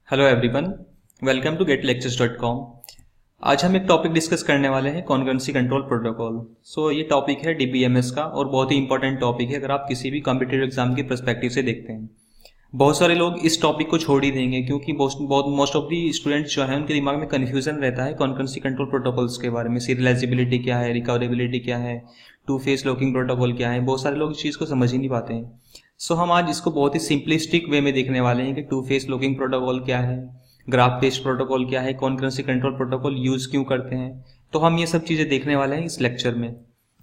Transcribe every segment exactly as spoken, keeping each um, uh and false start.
Hello everyone, welcome to gate lectures dot com. आज हम एक टॉपिक डिस्कस करने वाले हैं, कॉन्करेंसी कंट्रोल प्रोटोकॉल। सो ये टॉपिक है डी बी एम एस का और बहुत ही इंपॉर्टेंट टॉपिक है अगर आप किसी भी कॉम्पिटिटिव एग्जाम के पर्सपेक्टिव से देखते हैं। बहुत सारे लोग इस टॉपिक को छोड़ ही देंगे क्योंकि बहुत मोस्ट ऑफ दी स्टूडेंट्स जो हैं उनके दिमाग में कन्फ्यूजन रहता है कॉन्करेंसी कंट्रोल प्रोटोकॉल्स के बारे में। सीरियलाइजेबिलिटी क्या है, रिकवरेबिलिटी क्या है, टू फेस लॉकिंग प्रोटोकॉल क्या है। बहुत सारे लोग इस चीज़ को समझ ही नहीं पाते हैं। सो so, हम आज इसको बहुत ही सिंपलिस्टिक वे में देखने वाले हैं कि टू फेस लॉकिंग प्रोटोकॉल क्या है, ग्राफ बेस्ड प्रोटोकॉल क्या है, कॉन्करेंसी कंट्रोल प्रोटोकॉल यूज क्यों करते हैं। तो हम ये सब चीजें देखने वाले हैं इस लेक्चर में।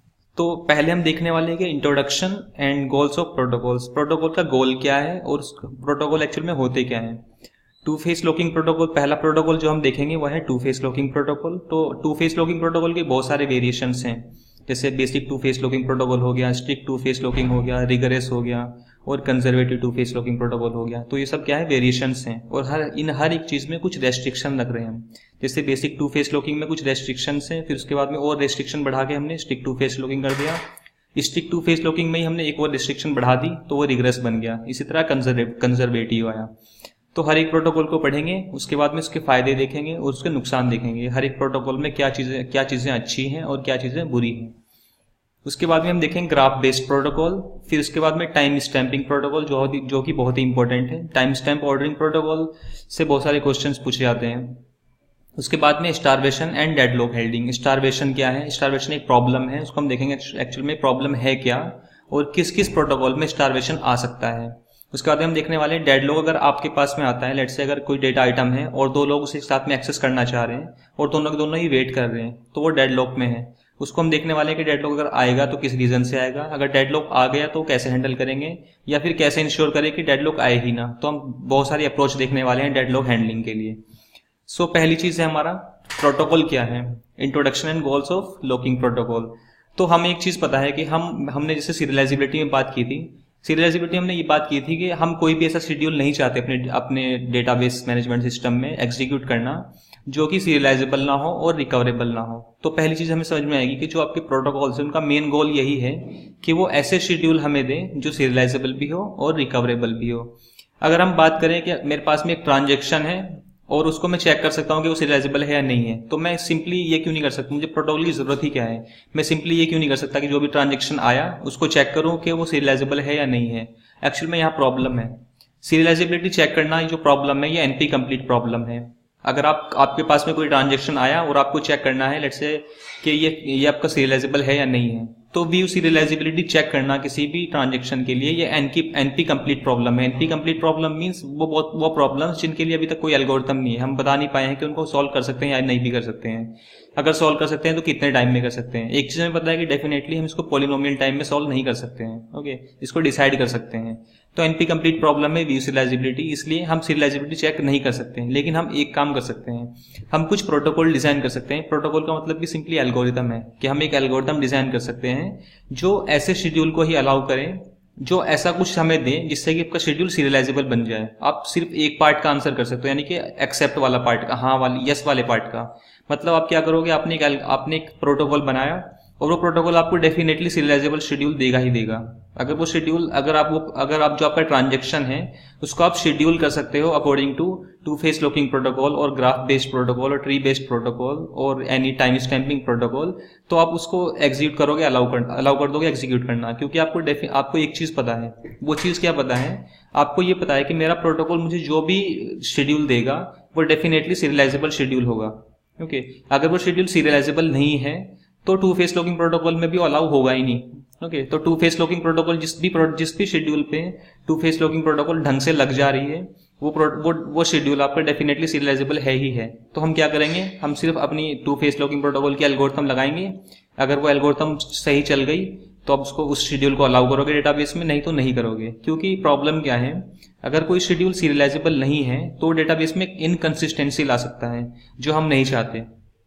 तो पहले हम देखने वाले हैं कि introduction and goals of protocols. Protocol का गोल क्या है और प्रोटोकॉल एक्चुअल में होते क्या है। टू फेस लॉकिंग प्रोटोकॉल, पहला प्रोटोकॉल जो हम देखेंगे वह है टू फेस लॉकिंग प्रोटोकॉल। तो टू फेस लॉकिंग प्रोटोकॉल के बहुत सारे वेरिएशंस हैं, जैसे basic two phase locking protocol हो गया, स्ट्रिक्ट टू फेस लॉकिंग हो गया, रिगरस हो गया और conservative two phase locking protocol हो गया। तो ये सब क्या है, वेरिएशंस हैं और हर इन हर एक चीज में कुछ रेस्ट्रिक्शन रख रहे हैं हम। जैसे बेसिक टू फेस लॉकिंग में कुछ रेस्ट्रिक्शंस हैं, फिर उसके बाद में और रेस्ट्रिक्शन बढ़ा के हमने स्ट्रिक्ट टू फेस लॉकिंग कर दिया। स्ट्रिक्ट टू फेस लॉकिंग में ही हमने एक और रेस्ट्रिक्शन बढ़ा दी तो वो रिगरस बन गया। इसी तरह कंजर्वेटिव आया। तो हर एक प्रोटोकॉल को पढ़ेंगे, उसके बाद में उसके फायदे देखेंगे और उसके नुकसान देखेंगे। हर एक प्रोटोकॉल में क्या चीजें क्या चीजें अच्छी हैं और क्या चीजें बुरी हैं। उसके बाद में हम देखेंगे ग्राफ बेस्ड प्रोटोकॉल, फिर उसके बाद में टाइम स्टैंपिंग प्रोटोकॉल जो जो कि बहुत ही इंपॉर्टेंट है। टाइम स्टैम्प ऑर्डरिंग प्रोटोकॉल से बहुत सारे क्वेश्चंस पूछे जाते हैं। उसके बाद में starvation and deadlock holding. Starvation क्या है, स्टारवेशन एक प्रॉब्लम है, उसको हम देखेंगे एक्चुअल में प्रॉब्लम है क्या और किस किस प्रोटोकॉल में स्टारवेशन आ सकता है। उसके बाद हम देखने वाले हैं डेडलॉक। अगर आपके पास में आता है, लेट्स से अगर कोई डेटा आइटम है और दो लोग उसे साथ में एक्सेस करना चाह रहे हैं और दोनों के दोनों ही वेट कर रहे हैं, तो वो डेडलॉक में है। उसको हम देखने वाले हैं कि डेडलॉक अगर आएगा तो किस रीजन से आएगा, अगर डेडलॉक आ गया तो कैसे हैंडल करेंगे या फिर कैसे इंश्योर करें कि डेडलॉक आए ही ना। तो हम बहुत सारी अप्रोच देखने वाले हैं डेडलॉक हैंडलिंग के लिए। सो so, पहली चीज है हमारा प्रोटोकॉल क्या है, introduction and goals of locking protocol. तो हमें एक चीज पता है कि हम हमने जैसे सीरियलाइजेबिलिटी में बात की थी, सीरियलाइजेबिलिटी हमने ये बात की थी कि हम कोई भी ऐसा शेड्यूल नहीं चाहते अपने अपने डेटाबेस मैनेजमेंट सिस्टम में एग्जीक्यूट करना जो कि सीरियलाइजेबल ना हो और रिकवरेबल ना हो। तो पहली चीज हमें समझ में आएगी कि जो आपके प्रोटोकॉल्स हैं उनका मेन गोल यही है कि वो ऐसे शेड्यूल हमें दें जो सीरियलाइजेबल भी हो और रिकवरेबल भी हो। अगर हम बात करें कि मेरे पास में एक ट्रांजेक्शन है और उसको मैं चेक कर सकता हूँ कि वो सीरियलाइजेबल है या नहीं है, तो मैं सिंपली ये क्यों नहीं कर सकता, मुझे प्रोटोकॉल की जरूरत ही क्या है। मैं सिंपली ये क्यों नहीं कर सकता कि जो भी ट्रांजेक्शन आया उसको चेक करूं कि वो सीरियलाइजेबल है या नहीं है। एक्चुअल में यहाँ प्रॉब्लम है, सीरियलाइजेबिलिटी चेक करना जो प्रॉब्लम है ये एनपी कंप्लीट प्रॉब्लम है। अगर आप आपके पास में कोई ट्रांजेक्शन आया और आपको चेक करना है लेट्स से कि ये ये आपका सीरियलाइजेबल है या नहीं है, तो व्यू सीरियलाइजेबिलिटी चेक करना किसी भी ट्रांजेक्शन के लिए ये एनपी एनपी कंप्लीट प्रॉब्लम है। एनपी कंप्लीट प्रॉब्लम मींस वो बहुत वो प्रॉब्लम्स जिनके लिए अभी तक कोई एल्गोरिथम नहीं है, हम बता नहीं पाए हैं कि उनको सॉल्व कर सकते हैं या नहीं भी कर सकते हैं। अगर सॉल्व कर सकते हैं तो कितने टाइम में कर सकते हैं। एक चीज हमें पता है कि डेफिनेटली हम इसको पॉलिनोमियल टाइम में सॉल्व नहीं कर सकते हैं, ओके, इसको डिसाइड कर सकते हैं। तो एनपी कंप्लीट प्रॉब्लम है व्यू सीरियलाइजेबिलिटी, इसलिए हम सीरियलाइजेबिलिटी चेक नहीं कर सकते हैं। लेकिन हम एक काम कर सकते हैं, हम कुछ प्रोटोकॉल डिजाइन कर सकते हैं। प्रोटोकॉल का मतलब कि सिंपली एल्गोरिथम है कि हम एक एल्गोरिथम डिजाइन कर सकते हैं जो ऐसे शेड्यूल को ही अलाउ करें जो ऐसा कुछ हमें दें जिससे कि आपका शेड्यूल सीरियलाइजेबल बन जाए। आप सिर्फ एक पार्ट का आंसर कर सकते हो, यानी कि एक्सेप्ट वाला पार्ट का, हाँ वाली यस वाले पार्ट का। मतलब आप क्या करोगे, आपने एक आपने एक प्रोटोकॉल बनाया और वो प्रोटोकॉल आपको डेफिनेटली सीरियलाइजेबल शेड्यूल देगा ही देगा। अगर वो शेड्यूल अगर आप वो अगर आप जो आपका ट्रांजेक्शन है उसको आप शेड्यूल कर सकते हो according to two phase locking protocol और ग्राफ बेस्ड प्रोटोकॉल और ट्री बेस्ड प्रोटोकॉल और एनी टाइम स्टैम्पिंग प्रोटोकॉल, तो आप उसको एग्जीक्यूट करोगे, अलाउ कर अलाउ कर दोगे एग्जीक्यूट करना। क्योंकि आपको आपको एक चीज पता है, वो चीज क्या पता है, आपको ये पता है कि मेरा प्रोटोकॉल मुझे जो भी शेड्यूल देगा वो डेफिनेटली सीरियलाइजेबल शेड्यूल होगा। ओके, अगर वो शेड्यूल सीरियलाइजेबल नहीं है तो टू फेस लॉकिंग प्रोटोकॉल में भी अलाउ होगा ही नहीं। ओके okay, तो टू फेस लॉकिंग प्रोटोकॉल जिस भी जिस भी शेड्यूल पे टू फेस लॉकिंग प्रोटोकॉल ढंग से लग जा रही है वो वो वो शेड्यूल आपका डेफिनेटली सीरियलाइजेबल है ही है। तो हम क्या करेंगे, हम सिर्फ अपनी टू फेस लॉकिंग प्रोटोकॉल की एल्गोरिथम लगाएंगे। अगर वो एल्गोरिथम सही चल गई तो आप उसको उस शेड्यूल को अलाउ करोगे डेटाबेस में, नहीं तो नहीं करोगे। क्योंकि प्रॉब्लम क्या है, अगर कोई शेड्यूल सीरियलाइजेबल नहीं है तो डेटाबेस में इनकंसिस्टेंसी ला सकता है जो हम नहीं चाहते।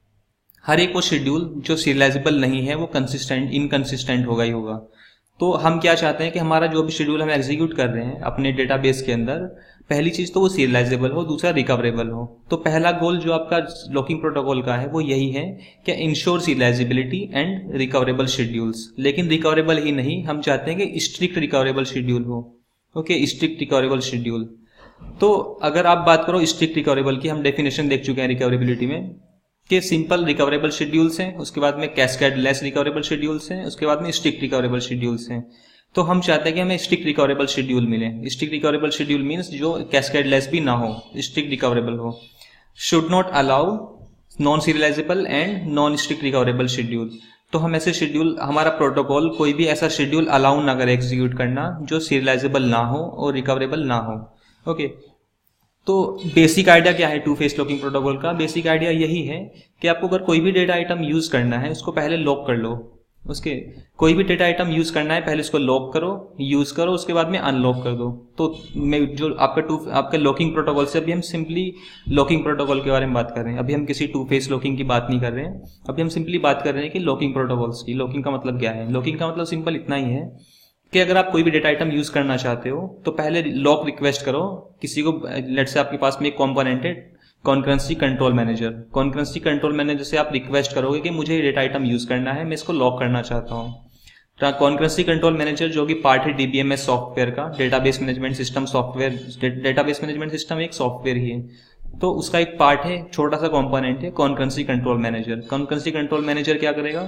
हर एक वो शेड्यूल जो सीरियलाइजेबल नहीं है वो कंसिस्टेंट इनकंसिस्टेंट होगा ही होगा। तो हम क्या चाहते हैं कि हमारा जो भी शेड्यूल हम एग्जीक्यूट कर रहे हैं अपने डेटाबेस के अंदर, पहली चीज तो वो सीरियलाइजेबल हो, दूसरा रिकवरेबल हो। तो पहला गोल जो आपका लॉकिंग प्रोटोकॉल का है वो यही है कि ensure serializability and recoverable schedules. लेकिन रिकवरेबल ही नहीं, हम चाहते हैं कि स्ट्रिक्ट रिकवरेबल शेड्यूल हो। Okay, strict recoverable schedule. तो अगर आप बात करो स्ट्रिक्ट रिकवरेबल की, हम डेफिनेशन देख चुके हैं रिकवरेबिलिटी में कि सिंपल रिकवरेबल शेड्यूल्स हैं, उसके बाद में कैस्केड लेस रिकवरेबल शेड्यूल्स हैं, उसके बाद में स्ट्रिक्ट रिकवरेबल शेड्यूल्स हैं। तो हम चाहते हैं कि हमें स्ट्रिक्ट रिकवरेबल शेड्यूल मिले। स्ट्रिक्ट रिकवरेबल शेड्यूल मीन्स जो कैस्केड लेस भी ना हो, स्ट्रिक्ट रिकवरेबल हो। Should not allow non serializable and non strict recoverable schedule. तो हम ऐसे शेड्यूल, हमारा प्रोटोकॉल कोई भी ऐसा शेड्यूल अलाउ ना करे एग्जीक्यूट करना जो सीरियलाइजेबल ना हो और रिकवरेबल ना हो। ओके, तो बेसिक आइडिया क्या है टू फेस लॉकिंग प्रोटोकॉल का? बेसिक आइडिया यही है कि आपको अगर कोई भी डेटा आइटम यूज करना है उसको पहले लॉक कर लो। उसके कोई भी डेटा आइटम यूज करना है पहले उसको लॉक करो, यूज करो, उसके बाद में अनलॉक कर दो। तो मैं जो आपका टू आपका लॉकिंग प्रोटोकॉल से, अभी हम सिंपली लॉकिंग प्रोटोकॉल के बारे में बात कर रहे हैं, अभी हम किसी टू फेस लॉकिंग की बात नहीं कर रहे हैं। अभी हम सिंपली बात कर रहे हैं कि लॉकिंग प्रोटोकॉल्स की। लॉकिंग का मतलब क्या है? लॉकिंग का मतलब सिंपल इतना ही है कि अगर आप कोई भी डेटा आइटम यूज करना चाहते हो तो पहले लॉक रिक्वेस्ट करो किसी को। लेट से आपके पास में एक कॉम्पोनेंट है concurrency control manager. Concurrency control manager से आप रिक्वेस्ट करोगे कि मुझे ये डेटा आइटम यूज करना है, मैं इसको लॉक करना चाहता हूँ। कॉन्करेंसी कंट्रोल मैनेजर जो कि पार्ट है डीबीएमएस सॉफ्टवेयर का, database management system software. Database management system एक सॉफ्टवेयर ही है, तो उसका एक पार्ट है, छोटा सा कॉम्पोनेंट है concurrency control manager. Concurrency control manager क्या करेगा?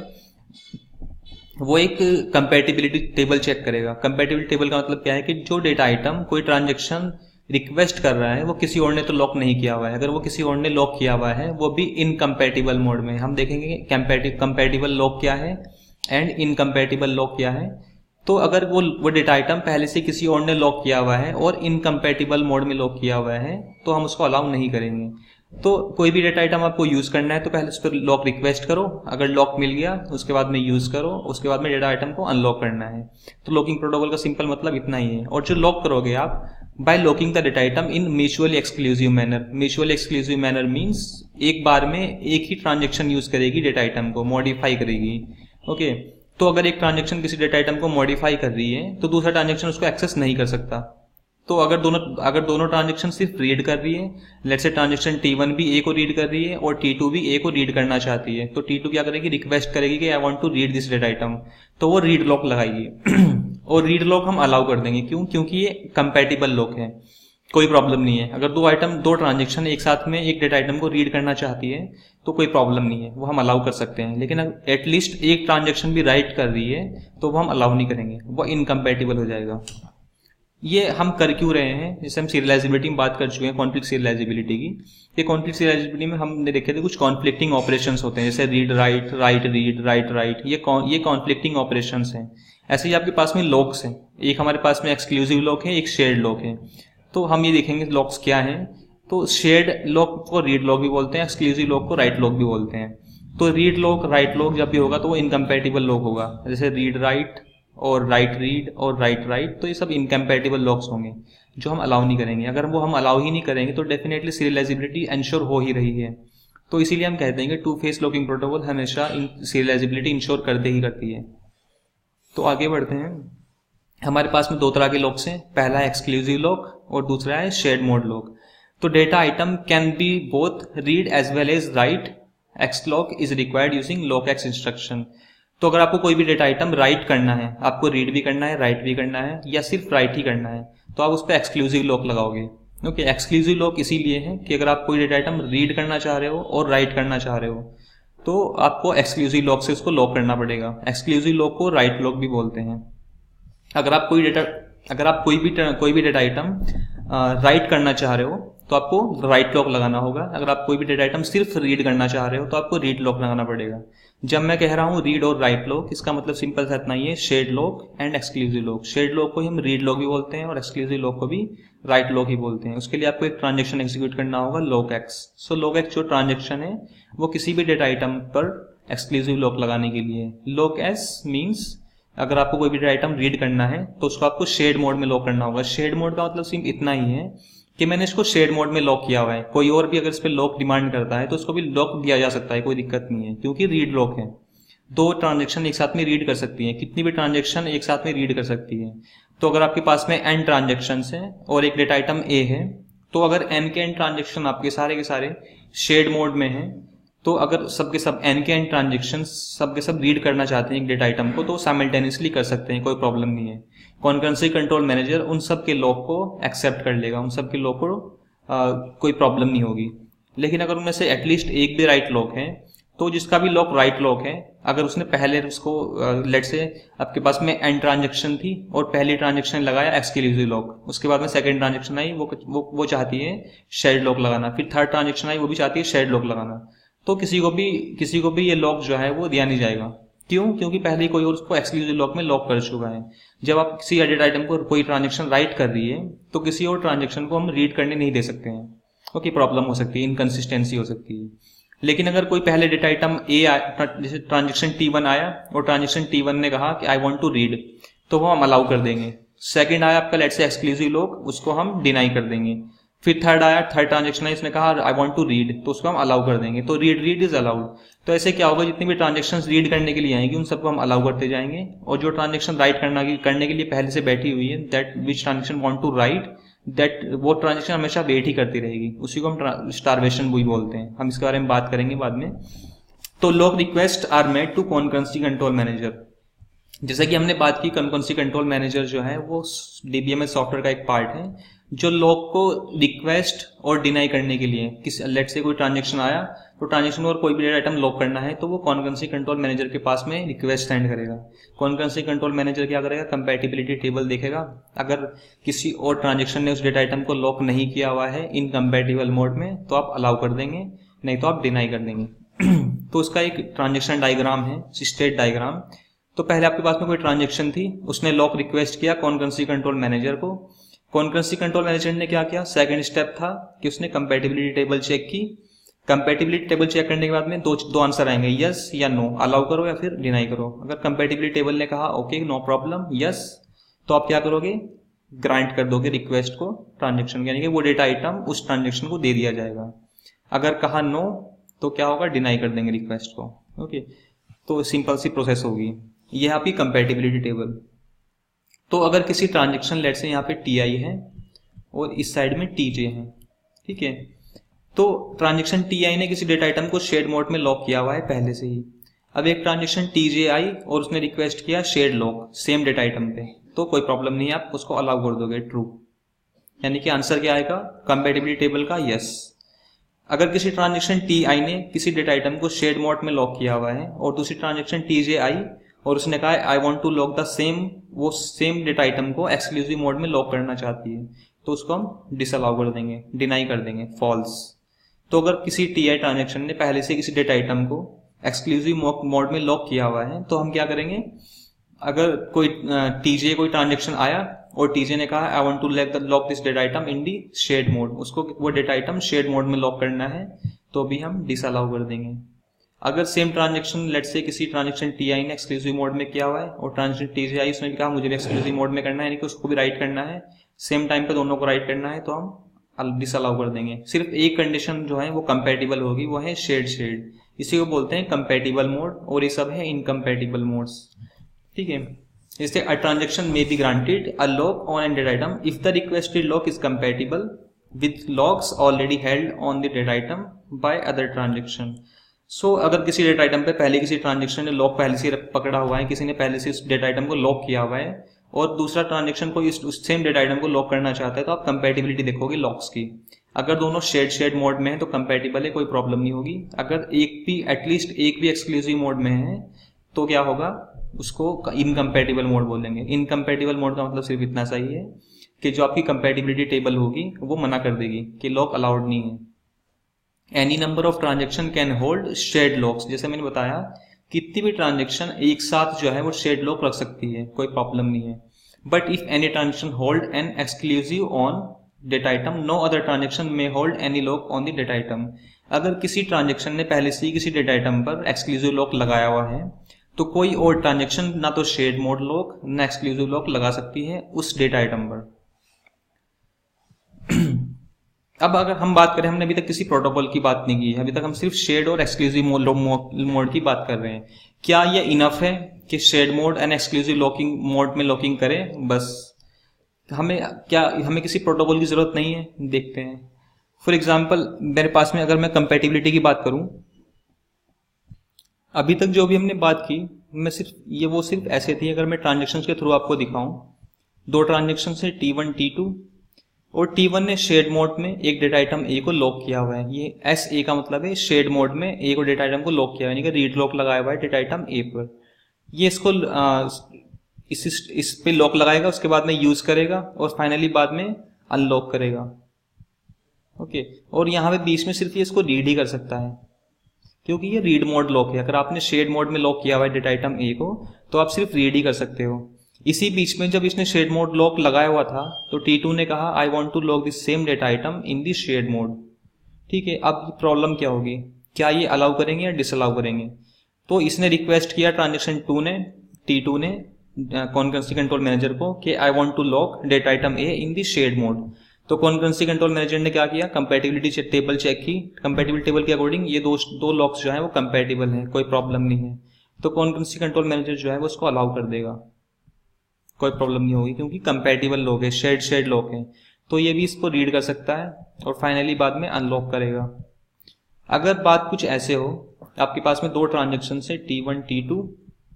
वो एक कंपैटिबिलिटी टेबल चेक करेगा। कंपैटिबिलिटी टेबल का मतलब क्या है कि जो डेटा आइटम कोई ट्रांजैक्शन रिक्वेस्ट कर रहा है वो किसी और ने तो लॉक नहीं किया हुआ है। अगर वो किसी और ने लॉक किया हुआ है वो भी इनकम्पैटिबल मोड में। हम देखेंगे कंपैटिबल लॉक क्या है एंड इनकम्पैटिबल लॉक क्या है। तो अगर वो वो डेटा आइटम पहले से किसी और ने लॉक किया हुआ है और इनकम्पैटिबल मोड में लॉक किया हुआ है तो हम उसको अलाउ नहीं करेंगे। तो कोई भी डेटा आइटम आपको यूज करना है तो पहले उस पर लॉक रिक्वेस्ट करो, अगर लॉक मिल गया उसके बाद में यूज करो, उसके बाद में डेटा आइटम को अनलॉक करना है। तो लॉकिंग प्रोटोकॉल का सिंपल मतलब इतना ही है। और जो लॉक करोगे आप by locking the data item in mutually exclusive manner. Mutually exclusive manner means एक बार में एक ही ट्रांजेक्शन यूज करेगी डेटा आइटम को, मॉडिफाई करेगी। ओके, तो अगर एक ट्रांजेक्शन किसी डेटा आइटम को मॉडिफाई कर रही है तो दूसरा ट्रांजेक्शन उसको एक्सेस नहीं कर सकता। तो अगर दोनों अगर दोनों ट्रांजेक्शन सिर्फ रीड कर रही है, let's say transaction T one भी ए को रीड कर रही है और टी टू भी ए को रीड करना चाहती है, तो टी टू क्या करेगी? रिक्वेस्ट करेगी कि I want to read this data item, तो वो रीड लॉक लगाएगी। और रीड लॉक हम अलाउ कर देंगे, क्यों? क्योंकि ये कंपैटिबल लॉक है, कोई प्रॉब्लम नहीं है। अगर दो आइटम दो ट्रांजेक्शन एक साथ में एक डेटा आइटम को रीड करना चाहती है तो कोई प्रॉब्लम नहीं है, वो हम अलाउ कर सकते हैं। लेकिन अगर एटलीस्ट एक ट्रांजेक्शन भी राइट कर रही है तो वो हम अलाउ नहीं करेंगे, वो इनकम्पैटिबल हो जाएगा। ये हम कर क्यों रहे हैं? जैसे हम सीरियलाइजेबिलिटी में बात कर चुके हैं, कॉन्फ्लिक्ट सीरियलाइजेबिलिटी की। ये कॉन्फ्लिक्ट सीरियलाइजेबिलिटी में हमने देखे थे कुछ कॉन्फ्लिक्टिंग ऑपरेशंस होते हैं, जैसे read write, write read, write write, ये ये कॉन्फ्लिक्टिंग ऑपरेशंस हैं। ऐसे ही आपके पास में लॉक्स हैं, एक हमारे पास में एक्सक्लूसिव लॉक है, एक शेयर्ड लॉक है। तो हम ये देखेंगे लॉक्स क्या हैं। तो शेयर्ड लॉक को रीड लॉक भी बोलते हैं, एक्सक्लूसिव लॉक को राइट लॉक भी बोलते हैं। तो रीड लॉक, राइट लॉक जब भी होगा तो वो इनकम्पैटिबल लॉक होगा, जैसे रीड राइट और राइट रीड और राइट राइट, तो ये सब इनकम्पैटिबल लॉक्स होंगे जो हम अलाउ नहीं करेंगे। अगर वो हम अलाउ ही नहीं करेंगे तो डेफिनेटली सीरियलाइजेबिलिटी इंश्योर हो ही रही है। तो इसीलिए हम कहते हैं कि टू फेस लॉकिंग प्रोटोकॉल हमेशा सीरियलाइजेबिलिटी इंश्योर करते ही करती है। तो आगे बढ़ते हैं। हमारे पास में दो तरह के लॉक्स हैं, पहला है एक्सक्लूसिव लॉक और दूसरा है शेयर्ड मोड लॉक। तो data item can be both read as well as write. X lock is required using lock X instruction. तो अगर आपको कोई भी डेटा आइटम राइट करना है, आपको रीड भी करना है, राइट भी करना है, या सिर्फ राइट ही करना है, तो आप उस पर एक्सक्लूसिव लॉक लगाओगे। ओके, एक्सक्लूसिव लॉक इसीलिए है कि अगर आप कोई डेटा आइटम रीड करना चाह रहे हो और राइट करना चाह रहे हो तो आपको एक्सक्लूसिव लॉक से उसको लॉक करना पड़ेगा। एक्सक्लूसिव लॉक को राइट लॉक भी बोलते हैं। अगर आप कोई डेटा अगर आप कोई भी कोई भी डेटा आइटम राइट करना चाह रहे हो तो आपको राइट लॉक लगाना होगा। अगर आप कोई भी डेटा आइटम सिर्फ रीड करना चाह रहे हो तो आपको रीड लॉक लगाना पड़ेगा। जब मैं कह रहा हूँ रीड और राइट लॉक, इसका मतलब सिंपल सा इतना ही है, shared lock and exclusive lock. Shared lock को हम रीड लॉक भी बोलते हैं और एक्सक्लूसिव लॉक को भी राइट लॉक ही बोलते हैं। उसके लिए आपको एक ट्रांजेक्शन एग्जीक्यूट करना होगा, lock X. So lock X जो ट्रांजेक्शन है वो किसी भी डेटा आइटम पर एक्सक्लूसिव लॉक लगाने के लिए। लॉक एस मीन्स अगर आपको कोई भी डेटा आइटम रीड करना है तो उसको आपको शेयर्ड मोड में लॉक करना होगा। शेयर्ड मोड का मतलब सिर्फ इतना ही है कि मैंने इसको शेयर्ड मोड में लॉक किया हुआ है, कोई और भी अगर इस पर लॉक डिमांड करता है तो उसको भी लॉक दिया जा सकता है, कोई दिक्कत नहीं है, क्योंकि रीड लॉक है। दो ट्रांजेक्शन एक साथ में रीड कर सकती हैं, कितनी भी ट्रांजेक्शन एक साथ में रीड कर सकती है। तो अगर आपके पास में एन ट्रांजेक्शन है और एक डेटा आइटम ए है, तो अगर एन के एन ट्रांजेक्शन आपके सारे के सारे शेयर्ड मोड में है तो अगर सबके सब एन के एन ट्रांजेक्शन सबके सब रीड करना चाहते हैं एक डेटा आइटम को तो साइमल्टेनियसली कर सकते हैं, कोई प्रॉब्लम नहीं है। कॉन्करेंसी कंट्रोल मैनेजर उन सब के लॉक को एक्सेप्ट कर लेगा, उन सब के लॉक को आ, कोई प्रॉब्लम नहीं होगी। लेकिन अगर उनमें से एटलीस्ट एक भी राइट लॉक है तो जिसका भी लॉक राइट लॉक है, अगर उसने पहले उसको लेट से आपके पास में एन ट्रांजेक्शन थी और पहली ट्रांजेक्शन लगाया एक्सक्लूसिव लॉक, उसके बाद में सेकंड ट्रांजेक्शन आई वो वो वो चाहती है शेयर्ड लॉक लगाना, फिर थर्ड ट्रांजेक्शन आई वो भी चाहती है शेयर्ड लॉक लगाना, तो किसी को भी किसी को भी ये लॉक जो है वो दिया नहीं जाएगा। क्यों? क्योंकि पहले ही कोई और उसको एक्सक्लूसिव लॉक में लॉक कर चुका है। जब आप किसी डेटा आइटम को कोई ट्रांजेक्शन राइट कर रही है तो किसी और ट्रांजेक्शन को हम रीड करने नहीं दे सकते हैं। ओके, प्रॉब्लम हो सकती है, इनकंसिस्टेंसी हो सकती है। लेकिन अगर कोई पहले डेटा आइटम ए जैसे ट्रांजेक्शन टी वन आया और ट्रांजेक्शन टी वन ने कहा कि आई वांट टू रीड, तो वो हम अलाउ कर देंगे। सेकंड आया आपका लेट से एक्सक्लूसिव लॉक, उसको हम डिनाई कर देंगे। फिर थर्ड आया, थर्ड ट्रांजेक्शन है, इसने कहा आई वांट टू रीड, तो उसको हम अलाउ कर देंगे। तो रीड रीड इज अलाउड। तो ऐसे क्या होगा, जितनी भी ट्रांजेक्शन रीड करने के लिए आएंगी उन सबको हम अलाउ करते जाएंगे, और जो ट्रांजेक्शन राइट करना करने के लिए पहले से बैठी हुई है that which transaction want to write, that वो ट्रांजेक्शन हमेशा वेट ही करती रहेगी। उसी को हम स्टारवेशन भी बोलते हैं। हम इसके बारे में बात करेंगे बाद में। तो lock request are made to concurrency control manager. जैसा कि हमने बात की, कॉन्करेंसी कंट्रोल मैनेजर जो है वो डीबीएमएस सॉफ्टवेयर का एक पार्ट है जो लॉक को रिक्वेस्ट और डिनाई करने के लिए, किस लेट से कोई ट्रांजेक्शन आया तो ट्रांजेक्शन और कोई भी डेटा आइटम लॉक करना है तो वो कॉन्करेंसी कंट्रोल मैनेजर के पास में रिक्वेस्ट सेंड करेगा। कॉन्करेंसी कंट्रोल मैनेजर क्या करेगा, कंपैटिबिलिटी टेबल देखेगा। अगर किसी और ट्रांजेक्शन ने उस डेटा आइटम को लॉक नहीं किया हुआ है इनकम्पैटिबल मोड में तो आप अलाउ कर देंगे, नहीं तो आप डिनाई कर देंगे। तो उसका एक ट्रांजेक्शन डायग्राम है, स्टेट डायग्राम। तो पहले आपके पास में कोई ट्रांजेक्शन थी, उसने लॉक रिक्वेस्ट किया कॉन्करेंसी कंट्रोल मैनेजर को। कॉन्करेंसी कंट्रोल मैनेजर ने क्या किया, सेकंड स्टेप था कि उसने कंपैटिबिलिटी टेबल चेक की। कंपैटिबिलिटी टेबल चेक करने के बाद में दो दो आंसर आएंगे, यस या नो, अलाउ करो या फिर डिनाई करो। अगर कंपैटिबिलिटी टेबल ने कहा ओके नो प्रॉब्लम यस, तो आप क्या करोगे, ग्रांट कर दोगे रिक्वेस्ट को ट्रांजेक्शन, यानी कि वो डेटा आइटम उस ट्रांजेक्शन को दे दिया जाएगा। अगर कहा नो तो क्या होगा, डिनाई कर देंगे रिक्वेस्ट को। ओके, तो सिंपल सी प्रोसेस होगी। ये है आपकी कंपैटिबिलिटी टेबल। तो अगर किसी ट्रांजेक्शन लेट से यहाँ पे टी आई है और इस साइड में टी जे है, ठीक है, तो ट्रांजेक्शन टी आई ने किसी डेटा आइटम को शेड मोड में लॉक किया हुआ है पहले से ही। अब एक ट्रांजेक्शन टी जे आई और उसने रिक्वेस्ट किया shared lock same data item पे, तो कोई प्रॉब्लम नहीं है, आप उसको अलाउ कर दोगे ट्रू, यानी कि आंसर क्या आएगा, कंपैटिबिलिटी टेबल का यस। अगर किसी ट्रांजेक्शन टी आई ने किसी डेटा आइटम को शेड मोड में लॉक किया हुआ है और दूसरी ट्रांजेक्शन टी जे आई और उसने कहा I want to lock the same, वो सेम डेटा आइटम को एक्सक्लूसिव मोड में लॉक करना चाहती है, तो उसको हम डिसअलाउ कर देंगे, डिनाई कर देंगे, फॉल्स। तो अगर किसी टी आई ट्रांजेक्शन ने पहले से किसी डेटा आइटम को एक्सक्लूसिव मोड में लॉक किया हुआ है तो हम क्या करेंगे, अगर कोई टीजे कोई ट्रांजेक्शन आया और टीजे ने कहा I want to lock this data item in the shared mode, उसको वो डेटा आइटम शेड मोड में लॉक करना है, तो भी हम डिसअलाउ कर देंगे। अगर सेम ट्रांजेक्शन लेट से किसी ट्रांजेक्शन टी आई ने एक्सक्लूसिव मोड में किया हुआ है और ट्रांजेक्शन टी जे आई उसने कहा मुझे भी एक्सक्लूसिव मोड में करना है, यानी कि उसको भी राइट करना है, सेम टाइम पे दोनों को राइट करना है, तो हम डिसअलाउ कर देंगे। सिर्फ एक कंडीशन जो है वो कंपैटिबल होगी, वो है शेड शेड, इसी को बोलते हैं कंपैटिबल मोड, और ये सब है इनकम्पैटिबल मोड्स, ठीक है। जैसे a transaction may be granted a lock on an data item if the requested lock is compatible with locks already held on the data item by other transaction. So so, अगर किसी data item पे पहले किसी transaction ने lock पहले से पकड़ा हुआ है, किसी ने पहले से इस डेटा आइटम को लॉक किया हुआ है और दूसरा ट्रांजेक्शन को इस उस सेम डेटा आइटम को लॉक करना चाहता है, तो आप कंपैटिबिलिटी देखोगे लॉक्स की। अगर दोनों शेड शेड मोड में है तो कंपैटिबल है, कोई प्रॉब्लम नहीं होगी। अगर एक भी एटलीस्ट एक भी एक्सक्लूसिव मोड में है तो क्या होगा, उसको इनकम्पैटिबल मोड बोलेंगे। इनकम्पैटिबल मोड का मतलब सिर्फ इतना सही है कि जो आपकी कंपैटिबिलिटी टेबल होगी वो मना कर देगी कि लॉक अलाउड नहीं है। Any number of transaction can hold shared locks, जैसे मैंने बताया कितनी भी ट्रांजेक्शन एक साथ जो है वो शेड लॉक रख सकती है, कोई प्रॉब्लम नहीं है। But if any transaction hold an exclusive on data item no other transaction may hold any lock on the data item. अगर किसी ट्रांजेक्शन ने पहले से ही किसी डेटा आइटम पर एक्सक्लूसिव लॉक लगाया हुआ है तो कोई और ट्रांजेक्शन ना तो शेड मोड लॉक ना एक्सक्लूसिव लॉक लगा सकती है उस डेटा आइटम पर। अब अगर हम बात करें, हमने अभी तक किसी प्रोटोकॉल की बात नहीं की है, अभी तक हम सिर्फ शेड और एक्सक्लूसिव मोड की बात कर रहे हैं। क्या ये इनफ है कि shared mode and exclusive locking mode में लॉकिंग करें बस? हमें क्या हमें किसी प्रोटोकॉल की जरूरत नहीं है? देखते हैं। फॉर एग्जाम्पल मेरे पास में अगर मैं कंपैटिबिलिटी की बात करूं अभी तक जो भी हमने बात की, मैं सिर्फ ये वो सिर्फ ऐसे थी। अगर मैं ट्रांजेक्शन्स के थ्रू आपको दिखाऊं, दो ट्रांजेक्शन है टी वन टी टू, और टी वन ने शेड मोड में एक डेटा आइटम ए को लॉक किया हुआ है। ये एस ए का मतलब है शेड मोड में ए को डेटा आइटम को लॉक किया हुआ है, यानी कि रीड लॉक लगाया हुआ है डेटा आइटम ए पर। ये इसको आ, इस इस पे लॉक लगाएगा, उसके बाद में यूज करेगा और फाइनली बाद में अनलॉक करेगा। ओके, और यहाँ पे बीच में सिर्फ ये इसको रीड ही कर सकता है, क्योंकि ये रीड मोड लॉक है। अगर आपने शेड मोड में लॉक किया हुआ है डेटा आइटम ए को, तो आप सिर्फ रीड ही कर सकते हो। इसी बीच में जब इसने शेड मोड लॉक लगाया हुआ था, तो टी टू ने कहा I want to lock this same data item in the shared mode. ठीक है, अब प्रॉब्लम क्या होगी, क्या ये अलाउ करेंगे या डिसअलाउ करेंगे? तो इसने रिक्वेस्ट किया ट्रांजेक्शन टू ने, टी टू ने कॉन्करेंसी कंट्रोल मैनेजर को कि I want to lock data item A in the shared mode. तो कॉन्करेंसी कंट्रोल मैनेजर ने क्या किया, कंपैटिबिलिटी टेबल चेक की। कंपैटिबिलिटी टेबल के अकॉर्डिंग ये दो दो लॉक्स जो है वो कंपैटिबल हैं, कोई प्रॉब्लम नहीं है। तो कॉन्करेंसी कंट्रोल मैनेजर जो है वो उसको अलाउ कर देगा, कोई प्रॉब्लम नहीं होगी, क्योंकि कंपैटिबल लॉक है, शेड शेड लॉक है। तो ये भी इसको रीड कर सकता है और फाइनली बाद में अनलॉक करेगा। अगर बात कुछ ऐसे हो, आपके पास में दो ट्रांजेक्शन है टी वन टी टू,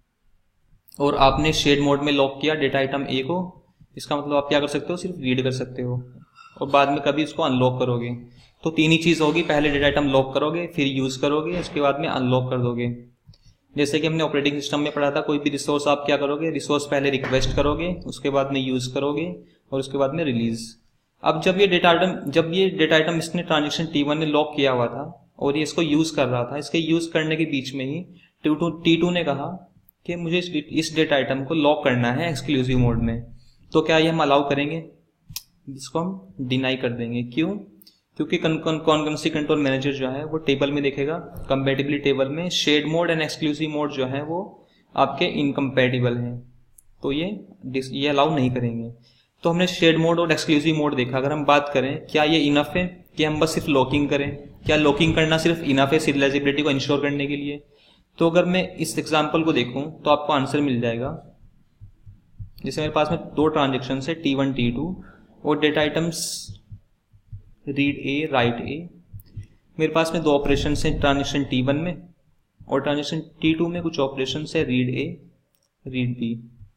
और आपने शेड मोड में लॉक किया डेटा आइटम ए को, इसका मतलब आप क्या कर सकते हो, सिर्फ रीड कर सकते हो और बाद में कभी इसको अनलॉक करोगे। तो तीन ही चीज होगी, पहले डेटा आइटम लॉक करोगे, फिर यूज करोगे, उसके बाद में अनलॉक कर दोगे। जैसे कि हमने ऑपरेटिंग सिस्टम में पढ़ा था, कोई भी रिसोर्स आप क्या करोगे, रिसोर्स पहले रिक्वेस्ट करोगे, उसके बाद में यूज करोगे और उसके बाद में रिलीज। अब जब ये डेटा आइटम जब ये डेटा आइटम इसने ट्रांजेक्शन टी वन ने लॉक किया हुआ था और ये इसको यूज कर रहा था, इसके यूज करने के बीच में ही टी टू ने कहा कि मुझे इस डेटा आइटम को लॉक करना है एक्सक्लूसिव मोड में। तो क्या ये हम अलाउ करेंगे? इसको हम डिनाई कर देंगे। क्यों? क्योंकि कॉन्करेंसी कंट्रोल मैनेजर जो है वो टेबल में देखेगा, कंपैटिबिलिटी टेबल में shared mode and exclusive mode जो है वो आपके इनकम्पैटिबल हैं, तो ये ये अलाउ नहीं करेंगे। तो हमने शेड मोड और एक्सक्लूसिव मोड देखा। अगर हम बात करें क्या ये इनफ है कि हम बस सिर्फ लॉकिंग करें, क्या लॉकिंग करना सिर्फ इनफ है सीरियलाइजेबिलिटी को इंश्योर करने के लिए? तो अगर मैं इस एग्जाम्पल को देखूं तो आपको आंसर मिल जाएगा। जैसे मेरे पास में दो ट्रांजेक्शन है टी वन टी टू, और data items read A write A. मेरे पास में दो ऑपरेशन हैं ट्रांजेक्शन टी वन में, और ट्रांजेक्शन टी टू में कुछ ऑपरेशन है read A read B.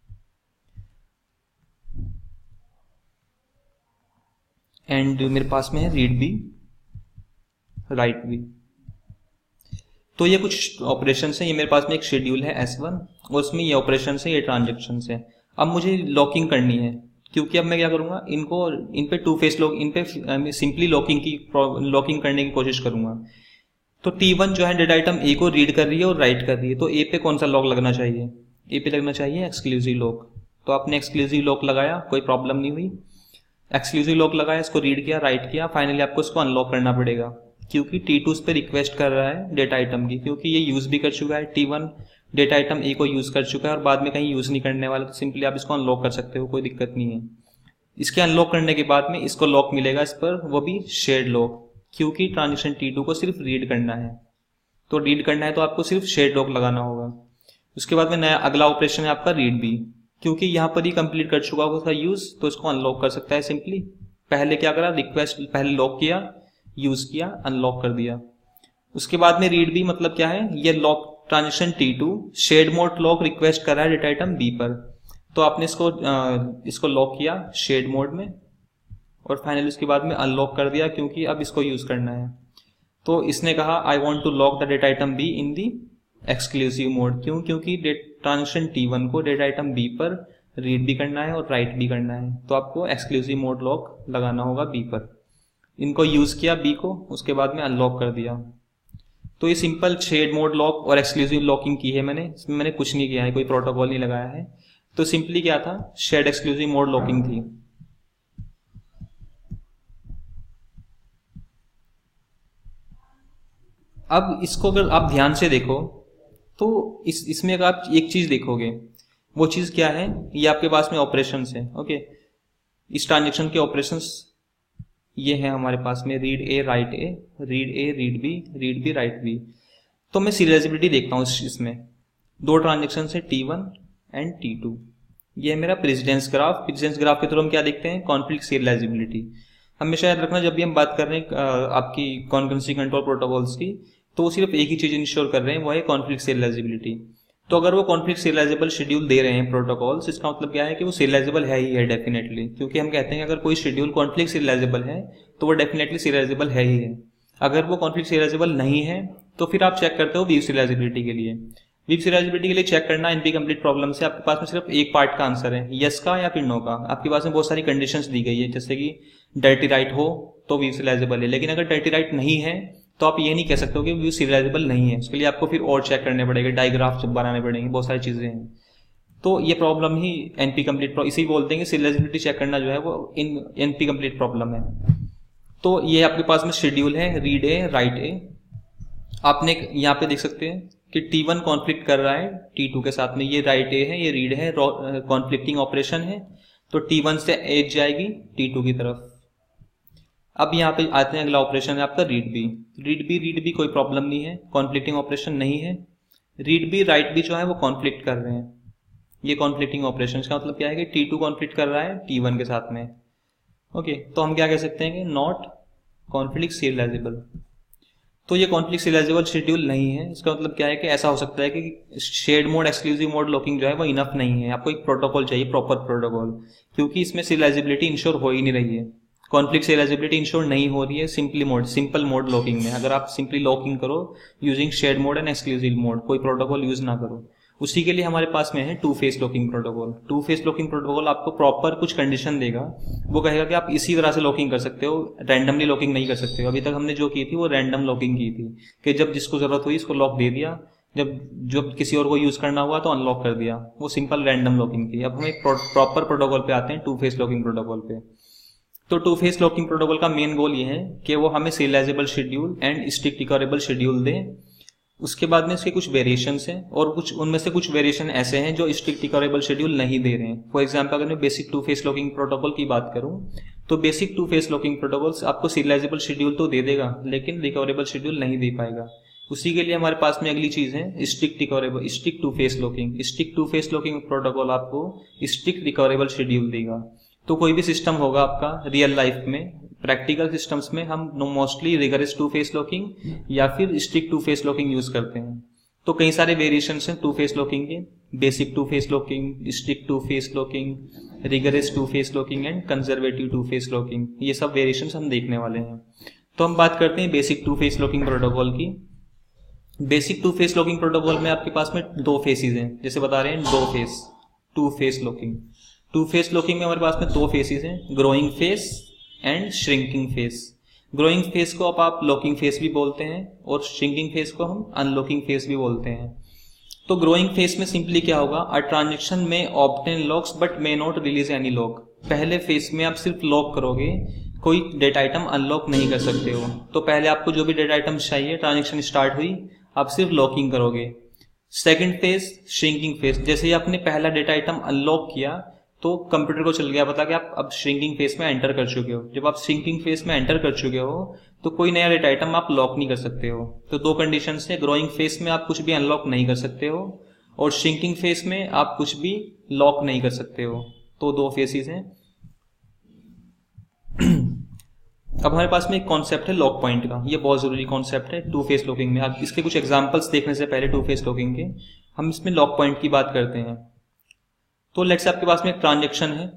And मेरे पास में है रीड बी राइट बी। तो ये कुछ ऑपरेशन है, ये मेरे पास में एक शेड्यूल है एस वन, और उसमें ये ऑपरेशन है, ये ट्रांजेक्शन है। अब मुझे लॉकिंग करनी है, क्योंकि अब मैं क्या करूंगा, इनको इन पे टू फेस लॉक इन पे सिंपली लॉकिंग की लॉकिंग करने की कोशिश करूंगा। तो टी वन जो है डेटा आइटम ए को रीड कर रही है और राइट कर रही है, तो ए पे कौन सा लॉक लगना चाहिए? ए पे लगना चाहिए एक्सक्लूसिव लॉक। तो आपने एक्सक्लूसिव लॉक लगाया, कोई प्रॉब्लम नहीं हुई। एक्सक्लूसिव लॉक लगाया, इसको रीड किया, राइट किया, फाइनली आपको इसको अनलॉक करना पड़ेगा, क्योंकि टी टू उस पर रिक्वेस्ट कर रहा है डेटा आइटम की, क्योंकि ये यूज भी कर चुका है। T one data item A को यूज कर चुका है और बाद में कहीं यूज नहीं करने वाला, तो सिंपली आप इसको अनलॉक कर सकते हो, कोई दिक्कत नहीं है। इसके अनलॉक करने के बाद में इसको लॉक मिलेगा इस पर, वो भी शेड लॉक, क्योंकि ट्रांजेक्शन टी टू को सिर्फ रीड करना है। तो रीड करना है तो आपको सिर्फ शेड लॉक लगाना होगा। उसके बाद में नया अगला ऑपरेशन है आपका रीड बी, क्योंकि यहाँ पर ही कंप्लीट कर चुका होगा उसका यूज, तो इसको अनलॉक कर सकता है सिंपली। पहले क्या करा, रिक्वेस्ट पहले लॉक किया, यूज किया, अनलॉक कर दिया। उसके बाद में रीड बी मतलब क्या है, ये lock transaction T two shared mode lock request कर रहा है डेटा आइटम बी पर, तो आपने इसको आ, इसको लॉक किया शेड मोड में और फाइनली उसके बाद में अनलॉक कर दिया, क्योंकि अब इसको यूज करना है। तो इसने कहा I want to lock the data item B in the exclusive mode. क्यों? क्योंकि ट्रांजेक्शन टी वन को डेटा आइटम बी पर रीड भी करना है और राइट भी करना है, तो आपको एक्सक्लूसिव मोड लॉक लगाना होगा बी पर। इनको यूज किया बी को, उसके बाद में अनलॉक कर दिया। तो ये सिंपल शेड मोड लॉक और एक्सक्लूसिव लॉकिंग की है मैंने, इसमें मैंने कुछ नहीं किया है, कोई प्रोटोकॉल नहीं लगाया है। तो सिंपली क्या था, शेड एक्सक्लूसिव मोड लॉकिंग थी। अब इसको अगर आप ध्यान से देखो तो इस इसमें अगर आप एक चीज देखोगे, वो चीज क्या है, ये आपके पास में ऑपरेशंस है। ओके, इस ट्रांजेक्शन के ऑपरेशंस ये है हमारे पास में, read A write A, read A read B, read B write B. तो मैं सीरियलाइजेबिलिटी देखता हूँ इसमें, दो ट्रांजेक्शन है T one and T two. ये है मेरा प्रेसिडेंस ग्राफ। प्रेसिडेंस ग्राफ के थ्रू हम क्या देखते हैं, कॉन्फ्लिक्ट सीरियलाइजेबिलिटी। हमेशा याद रखना जब भी हम बात कर रहे हैं आपकी कॉन्करेंसी कंट्रोल प्रोटोकॉल्स की, तो वो सिर्फ एक ही चीज इंश्योर कर रहे हैं, वो है कॉन्फ्लिक्ट सीरियलाइजेबिलिटी। तो अगर वो कॉन्फ्लिक्ट सीरियलाइजेबल शेड्यूल दे रहे हैं प्रोटोकॉल्स, इसका मतलब क्या है कि वो सीरियलाइजेबल है ही है डेफिनेटली, क्योंकि हम कहते हैं कि अगर कोई शेड्यूल कॉन्फ्लिक्ट सीरियलाइजेबल है तो वो डेफिनेटली सीरियलाइजेबल है ही है। अगर वो कॉन्फ्लिक्ट सीरियलाइजेबल नहीं है तो फिर आप चेक करते हो वीक सीरियलाइजेबिलिटी के लिए। वीक सीरियलाइजेबिलिटी के लिए चेक करना एनपी कंप्लीट प्रॉब्लम से आपके पास में सिर्फ एक पार्ट का आंसर है, यस का या फिर नो का। आपके पास में बहुत सारी कंडीशंस दी गई है, जैसे कि डर्टी राइट हो तो वीक सीरियलाइजेबल है, लेकिन अगर डर्टी राइट नहीं है तो आप ये नहीं कह सकते हो कि व्यू सीरियलाइजेबल नहीं है। उसके लिए आपको फिर और चेक करने पड़ेंगे, डायग्राफ बनाने पड़ेंगे, बहुत सारी चीजें हैं। तो ये प्रॉब्लम ही एनपी कंप्लीट, इसी बोलते हैं कि सीरियलाइजेबिलिटी चेक करना जो है वो इन एनपी कंप्लीट प्रॉब्लम है। तो ये आपके पास में शेड्यूल है, रीड ए राइट ए। आपने यहाँ पे देख सकते हैं कि टी वन कॉन्फ्लिक्ट कर रहा है टी टू के साथ में, ये राइट ए है, ये रीड है, कॉन्फ्लिक्टिंग ऑपरेशन है। तो टी वन से एज जाएगी टी टू की तरफ। अब यहाँ पे आते हैं, अगला ऑपरेशन है आपका read B. Read B read B कोई प्रॉब्लम नहीं है, कॉन्फ्लिक्टिंग ऑपरेशन नहीं है। रीड बी राइट बी जो है वो कॉन्फ्लिक्ट कर रहे हैं, ये कॉन्फ्लिक्टिंग ऑपरेशन का मतलब क्या है कि टी टू कॉन्फ्लिक्ट कर रहा है टी वन के साथ में। ओके, तो हम क्या कह सकते हैं कि नॉट कॉन्फ्लिक्ट सीरियलाइजेबल। तो ये कॉन्फ्लिक्ट सीरियलाइजेबल शेड्यूल नहीं है। इसका मतलब क्या है कि ऐसा हो सकता है कि shared mode exclusive mode locking जो है वो इनफ नहीं है, आपको एक प्रोटोकॉल चाहिए, प्रॉपर प्रोटोकॉल, क्योंकि इसमें सीरियलाइजेबिलिटी इंश्योर हो ही नहीं रही है। कॉन्फ्लिक्ट सीरियलाइजेबिलिटी इंश्योर नहीं हो रही है simply mode, simple mode locking में। अगर आप सिंपली लॉकिंग करो using shared mode and exclusive mode, कोई प्रोटोकॉल यूज ना करो, उसी के लिए हमारे पास में है two phase locking protocol. Two phase locking protocol आपको प्रॉपर कुछ कंडीशन देगा, वो कहेगा कि आप इसी तरह से लॉकिंग कर सकते हो, रैंडमली लॉकिंग नहीं कर सकते हो। अभी तक हमने जो की थी वो रैंडम लॉकिंग की थी कि जब जिसको जरूरत हुई इसको लॉक दे दिया, जब जब किसी और को यूज करना हुआ तो अनलॉक कर दिया, वो सिंपल रैंडम लॉकिंग थी। अब हम एक प्रॉपर प्रोटोकॉल पे आते हैं, टू फेस लॉकिंग प्रोटोकॉल पे। तो टू फेस लॉकिंग प्रोटोकॉल का मेन गोल ये है कि वो हमें serializable schedule and strict recoverable schedule दे। उसके बाद में इसके कुछ वेरिएशंस हैं, और कुछ उनमें से कुछ वेरिएशन ऐसे हैं जो स्ट्रिक्ट रिकवरेबल शेड्यूल नहीं दे रहे हैं। फॉर एग्जांपल अगर मैं basic two phase locking protocol की बात करूं तो basic two phase locking protocol आपको सीरियलाइजेबल शेड्यूल तो दे देगा लेकिन रिकवरेबल शेड्यूल नहीं दे पाएगा। उसी के लिए हमारे पास में अगली चीज है strict recoverable, strict two phase locking. Strict two phase locking protocol आपको स्ट्रिक्ट रिकवरेबल शेड्यूल देगा। तो कोई भी सिस्टम होगा आपका रियल लाइफ में, प्रैक्टिकल सिस्टम्स में हम mostly rigorous two phase locking या फिर strict two phase locking use करते हैं। तो कई सारे वेरिएशंस हैं टू फेस लॉकिंग के, basic two phase locking, strict two phase locking, rigorous two phase locking and conservative two phase locking. ये सब वेरिएशंस हम देखने वाले हैं। तो हम बात करते हैं basic two phase locking protocol की। Basic two phase locking protocol में आपके पास में दो फेसेस हैं, जैसे बता रहे हैं दो phase, two phase locking. Two phase locking में हमारे पास में दो फेसेस हैं, growing phase and shrinking phase. Growing phase को आप, आप लॉकिंग फेस भी बोलते हैं और श्रिंकिंग फेस को हम अनलॉकिंग फेस भी बोलते हैं। तो ग्रोइंग फेस में सिंपली क्या होगा, अ ट्रांजेक्शन में obtain locks but may not release any lock. पहले फेस में आप सिर्फ लॉक करोगे, कोई डेटा आइटम अनलॉक नहीं कर सकते हो। तो पहले आपको जो भी डेटा आइटम चाहिए, ट्रांजेक्शन स्टार्ट हुई, आप सिर्फ लॉकिंग करोगे। सेकेंड फेस श्रिंकिंग फेस, जैसे ही आपने पहला डेटा आइटम अनलॉक किया तो कंप्यूटर को चल गया पता कि आप अब श्रिंकिंग फेस में एंटर कर चुके हो। जब आप श्रिंकिंग फेस में एंटर कर चुके हो तो कोई नया डेटा आइटम आप लॉक नहीं कर सकते हो। तो दो कंडीशन है, ग्रोइंग फेस में आप कुछ भी अनलॉक नहीं कर सकते हो और श्रिंकिंग फेस में आप कुछ भी लॉक नहीं कर सकते हो। तो दो फेसेस हैं। अब हमारे पास में एक कॉन्सेप्ट है लॉक पॉइंट का, ये बहुत जरूरी कॉन्सेप्ट है टू फेस लॉकिंग में। आप इसके कुछ एग्जांपल्स देखने से पहले टू फेस लॉकिंग के हम इसमें लॉक पॉइंट की बात करते हैं। तो लेट्स से आपके पास में एक ट्रांजैक्शन है,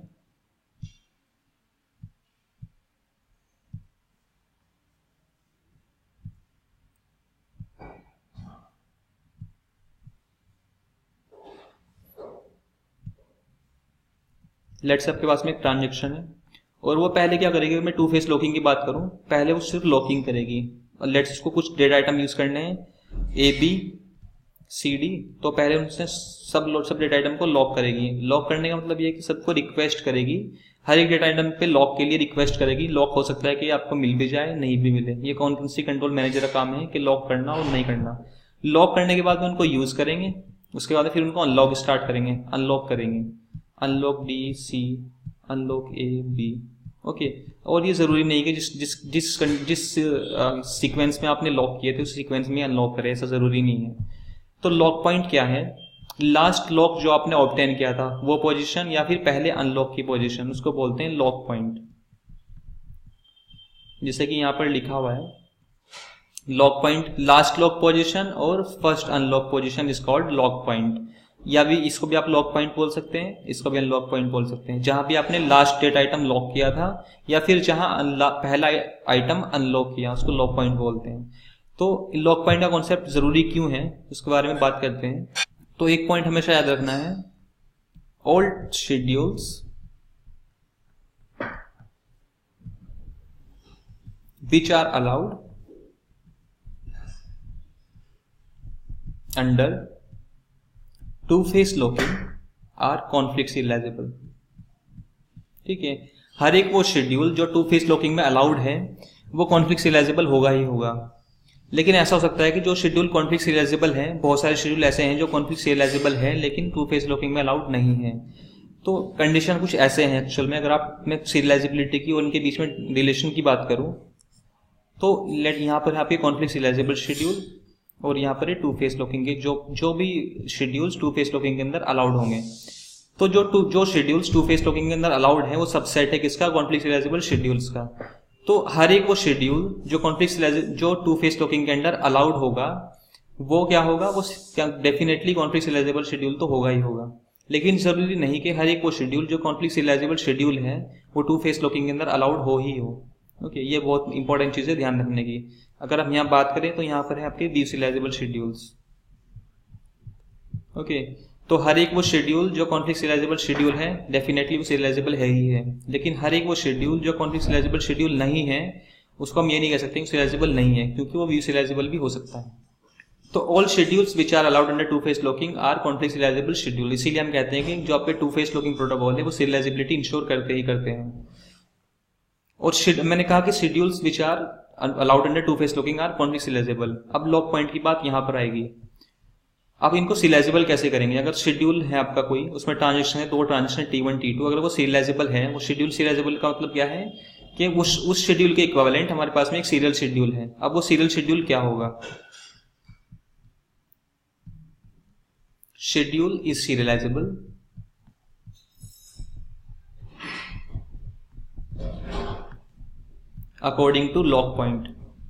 लेट्स से आपके पास में एक ट्रांजैक्शन है और वो पहले क्या करेगी, मैं टू फेस लॉकिंग की बात करूं, पहले वो सिर्फ लॉकिंग करेगी और लेट्स इसको कुछ डेटा आइटम यूज करने हैं ए बी सी डी। तो पहले उनसे सब सब डेटा आइटम को लॉक करेगी। लॉक करने का मतलब ये है कि सबको रिक्वेस्ट करेगी, हर एक डेटा आइटम पे लॉक के लिए रिक्वेस्ट करेगी। लॉक हो सकता है कि आपको मिल भी जाए, नहीं भी मिले। ये कॉन्करेंसी कंट्रोल मैनेजर का काम है कि लॉक करना और नहीं करना। लॉक करने के बाद में उनको यूज करेंगे, उसके बाद फिर उनको अनलॉक स्टार्ट करेंगे, अनलॉक करेंगे, unlock D C, unlock A B. Okay, और ये जरूरी नहीं कि जिस जिस जिस जिस सीक्वेंस में आपने लॉक किए थे उस सीक्वेंस में अनलॉक करे, ऐसा जरूरी नहीं है। तो लॉक पॉइंट क्या है, लास्ट लॉक जो आपने ऑब्टेन किया था वो पोजीशन या फिर पहले अनलॉक की पोजीशन, उसको बोलते हैं लॉक पॉइंट। जैसे कि यहां पर लिखा हुआ है lock point, last lock position और first unlock position is called lock point, या भी इसको भी आप लॉक पॉइंट बोल सकते हैं, इसको भी अनलॉक पॉइंट बोल सकते हैं। जहां भी आपने लास्ट डेट आइटम लॉक किया था या फिर जहां पहला आइटम अनलॉक किया उसको लॉक पॉइंट बोलते हैं। तो लॉक पॉइंट का कॉन्सेप्ट जरूरी क्यों है उसके बारे में बात करते हैं। तो एक पॉइंट हमेशा याद रखना है, all schedules which are allowed under two phase locking are conflict serializable। ठीक है, हर एक वो शेड्यूल जो टू फेस लॉकिंग में अलाउड है वो कॉन्फ्लिक्ट सीरियलाइजेबल होगा ही होगा। लेकिन ऐसा हो सकता है कि जो शेड्यूल कॉन्फ्लिक्ट सीरियलाइजेबल है, बहुत सारे शेड्यूल ऐसे हैं जो कॉन्फ्लिक्ट सीरियलाइजेबल है लेकिन टू फेस लॉकिंग में अलाउड नहीं है। तो कंडीशन कुछ ऐसे हैं एक्चुअल में। अगर आप मैं सीरियलाइजेबिलिटी की और उनके बीच में रिलेशन की बात करूं तो लेट यहाँ पर आपके कॉन्फ्लिक्ट सीरियलाइजेबल शेड्यूल और यहाँ पर टू फेस लॉकिंग के जो जो भी शेड्यूल्स टू फेस लॉकिंग के अंदर अलाउड होंगे। तो जो टू जो शेड्यूल्स टू फेस लॉकिंग के अंदर अलाउड है वो सबसेट है किसका, कॉन्फ्लिक्ट सीरियलाइजेबल शेड्यूल्स का। तो हर एक वो शेड्यूल जो कॉन्फ्लिक्ट सीरियलाइजेबल जो टू फेस लॉकिंग के अंदर अलाउड होगा वो क्या होगा, वो डेफिनेटली कॉन्फ्लिक्ट सीरियलाइजेबल शेड्यूल तो होगा ही होगा। लेकिन जरूरी नहीं कि हर एक वो शेड्यूल जो कॉन्फ्लिक्ट सीरियलाइजेबल शेड्यूल है वो टू फेस लॉकिंग के अंदर अलाउड हो ही हो। ओके okay, ये बहुत इंपॉर्टेंट चीज है ध्यान रखने की। अगर हम यहाँ बात करें तो यहाँ पर है आपके डीसीरियलाइजेबल शेड्यूल्स। ओके, तो हर एक वो शेड्यूल जो कॉन्फ्लिक्ट सीरियलाइजेबल शेड्यूल है डेफिनेटली वो सीरियलाइजेबल है ही है। लेकिन हर एक वो शेड्यूल जो कॉन्फ्लिक्ट सीरियलाइजेबल शेड्यूल नहीं है उसको हम ये नहीं कह सकते कि सीरियलाइजेबल नहीं है, क्योंकि वो व्यू सीरियलाइजेबल भी हो सकता है। तो all schedules which are allowed under two phase locking are conflict serializable schedule. इसीलिए हम कहते हैं कि जो आपके टू फेस लॉकिंग प्रोटोकॉल है वो सीरियलाइजेबिलिटी इंश्योर करते ही करते हैं। और मैंने कहा कि schedules which are allowed under two phase locking are conflict serializable. अब लॉक पॉइंट की बात यहां पर आएगी। अब इनको सीरियलाइजेबल कैसे करेंगे? अगर शेड्यूल है आपका कोई, उसमें ट्रांजेक्शन है, दो transaction T one T two, अगर वो सीरियलाइजेबल है, वो शेड्यूल सीरियलाइजेबल का मतलब क्या है कि उस उस शेड्यूल के इक्विवेलेंट हमारे पास में एक सीरियल शेड्यूल है। अब वो सीरियल शेड्यूल क्या होगा? Schedule is serializable according to lock point.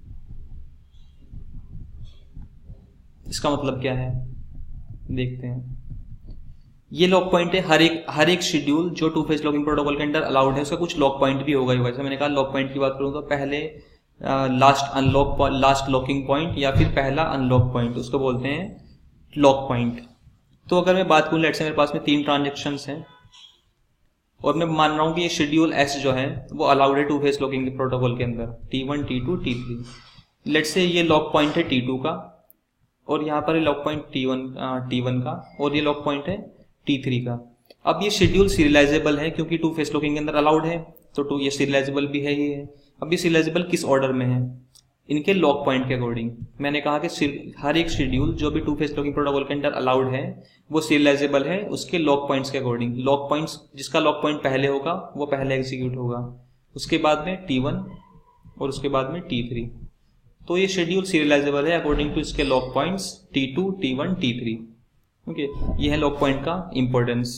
इसका मतलब क्या है देखते हैं। ये लॉक पॉइंट है, हर एक हर एक शेड्यूल जो टू फेस लॉकिंग प्रोटोकॉल के अंदर अलाउड है उसका कुछ लॉक पॉइंट भी होगा ही होगा। जैसे मैंने कहा लॉक पॉइंट की बात करूं तो पहले last unlock last locking point या फिर पहला अनलॉक पॉइंट उसको बोलते हैं लॉक पॉइंट। तो अगर मैं बात करूं, लेट्स से मेरे पास में तीन ट्रांजेक्शन्स हैं और मैं मान रहा हूं कि ये शेड्यूल एस जो है वो अलाउड है टू फेस लॉकिंग प्रोटोकॉल के अंदर, T one T two T three. Let's say ये लॉक पॉइंट है टी टू का और यहाँ पर lock point T one T one का और ये लॉक पॉइंट है टी थ्री का। अब ये शेड्यूल सीरियलाइजेबल है क्योंकि टू फेस लॉकिंग के अंदर अलाउड है, तो टू ये सीरियलाइजेबल भी है ही है। अब ये सीरियलाइजेबल किस ऑर्डर में है? इनके लॉक पॉइंट के अकॉर्डिंग। मैंने कहा कि हर एक शेड्यूल जो भी टू फेस लॉकिंग प्रोटोकॉल के अंदर अलाउड है वो सीरियलाइजेबल है उसके लॉक पॉइंट्स के अकॉर्डिंग। लॉक पॉइंट्स जिसका लॉक पॉइंट पहले होगा वो पहले एग्जीक्यूट होगा, उसके बाद में टी वन और उसके बाद में टी थ्री। तो ये शेड्यूल सीरियलाइजेबल है अकॉर्डिंग टू इसके lock points T two T one T three. Okay, ये है लॉक पॉइंट का इंपॉर्टेंस।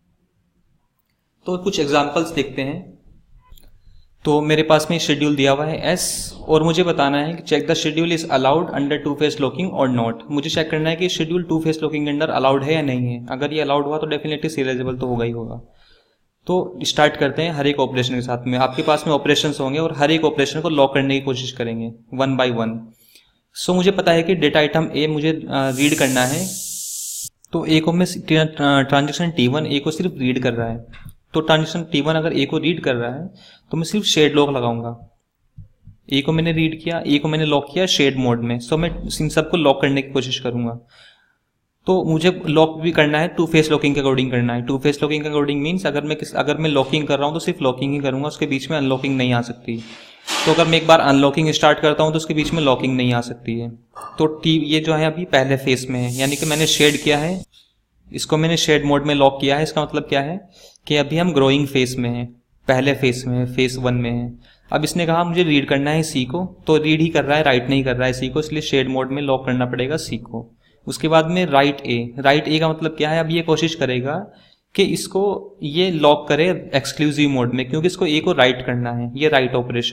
तो कुछ एग्जांपल्स देखते हैं। तो मेरे पास में शेड्यूल दिया हुआ है एस और मुझे बताना है कि check the schedule is allowed under two phase locking और नॉट। मुझे चेक करना है कि शेड्यूल टू फेस लॉकिंग के अंदर अलाउड है या नहीं है। अगर ये अलाउड हुआ तो डेफिनेटली सीरियलाइजेबल तो होगा ही होगा। तो स्टार्ट करते हैं हर एक ऑपरेशन के साथ में। आपके पास में ऑपरेशंस होंगे और हर एक ऑपरेशन को लॉक करने की कोशिश करेंगे वन बाय वन। सो मुझे पता है कि डेटा आइटम ए मुझे रीड करना है, तो ए को मैं ट्रांजेक्शन टी वन ए को सिर्फ रीड कर रहा है। तो ट्रांजेक्शन टी वन अगर ए को रीड कर रहा है तो मैं सिर्फ शेड लॉक लगाऊंगा। ए को मैंने रीड किया, ए को मैंने लॉक किया शेड मोड में, सो मैं इन सबको लॉक करने की कोशिश करूंगा। तो मुझे लॉक भी करना है टू फेस लॉकिंग के अकॉर्डिंग करना है। टू फेस लॉकिंग के अकॉर्डिंग मीन्स अगर मैं किस अगर मैं लॉकिंग कर रहा हूं तो सिर्फ लॉकिंग ही करूंगा, उसके बीच में अनलॉकिंग नहीं आ सकती। तो अगर मैं एक बार अनलॉकिंग स्टार्ट करता हूं तो उसके बीच में लॉकिंग नहीं आ सकती है। तो टी ये जो है अभी पहले फेस में है, यानी कि मैंने शेड किया है, इसको मैंने शेड मोड में लॉक किया है। इसका मतलब क्या है कि अभी हम ग्रोइंग फेस में है, पहले फेस में, फेस वन में है। अब इसने कहा मुझे रीड करना है सी को, तो रीड ही कर रहा है, राइट नहीं कर रहा है सी को, इसलिए शेड मोड में लॉक करना पड़ेगा सी को। उसके बाद में राइट ए, राइट ए का मतलब क्या है? अब ये कोशिश करेगा कि इसको ये लॉक करे एक्सक्लूसिव मोड में, क्योंकि इसको ए को राइट करना है, ये राइट ऑपरेशन है।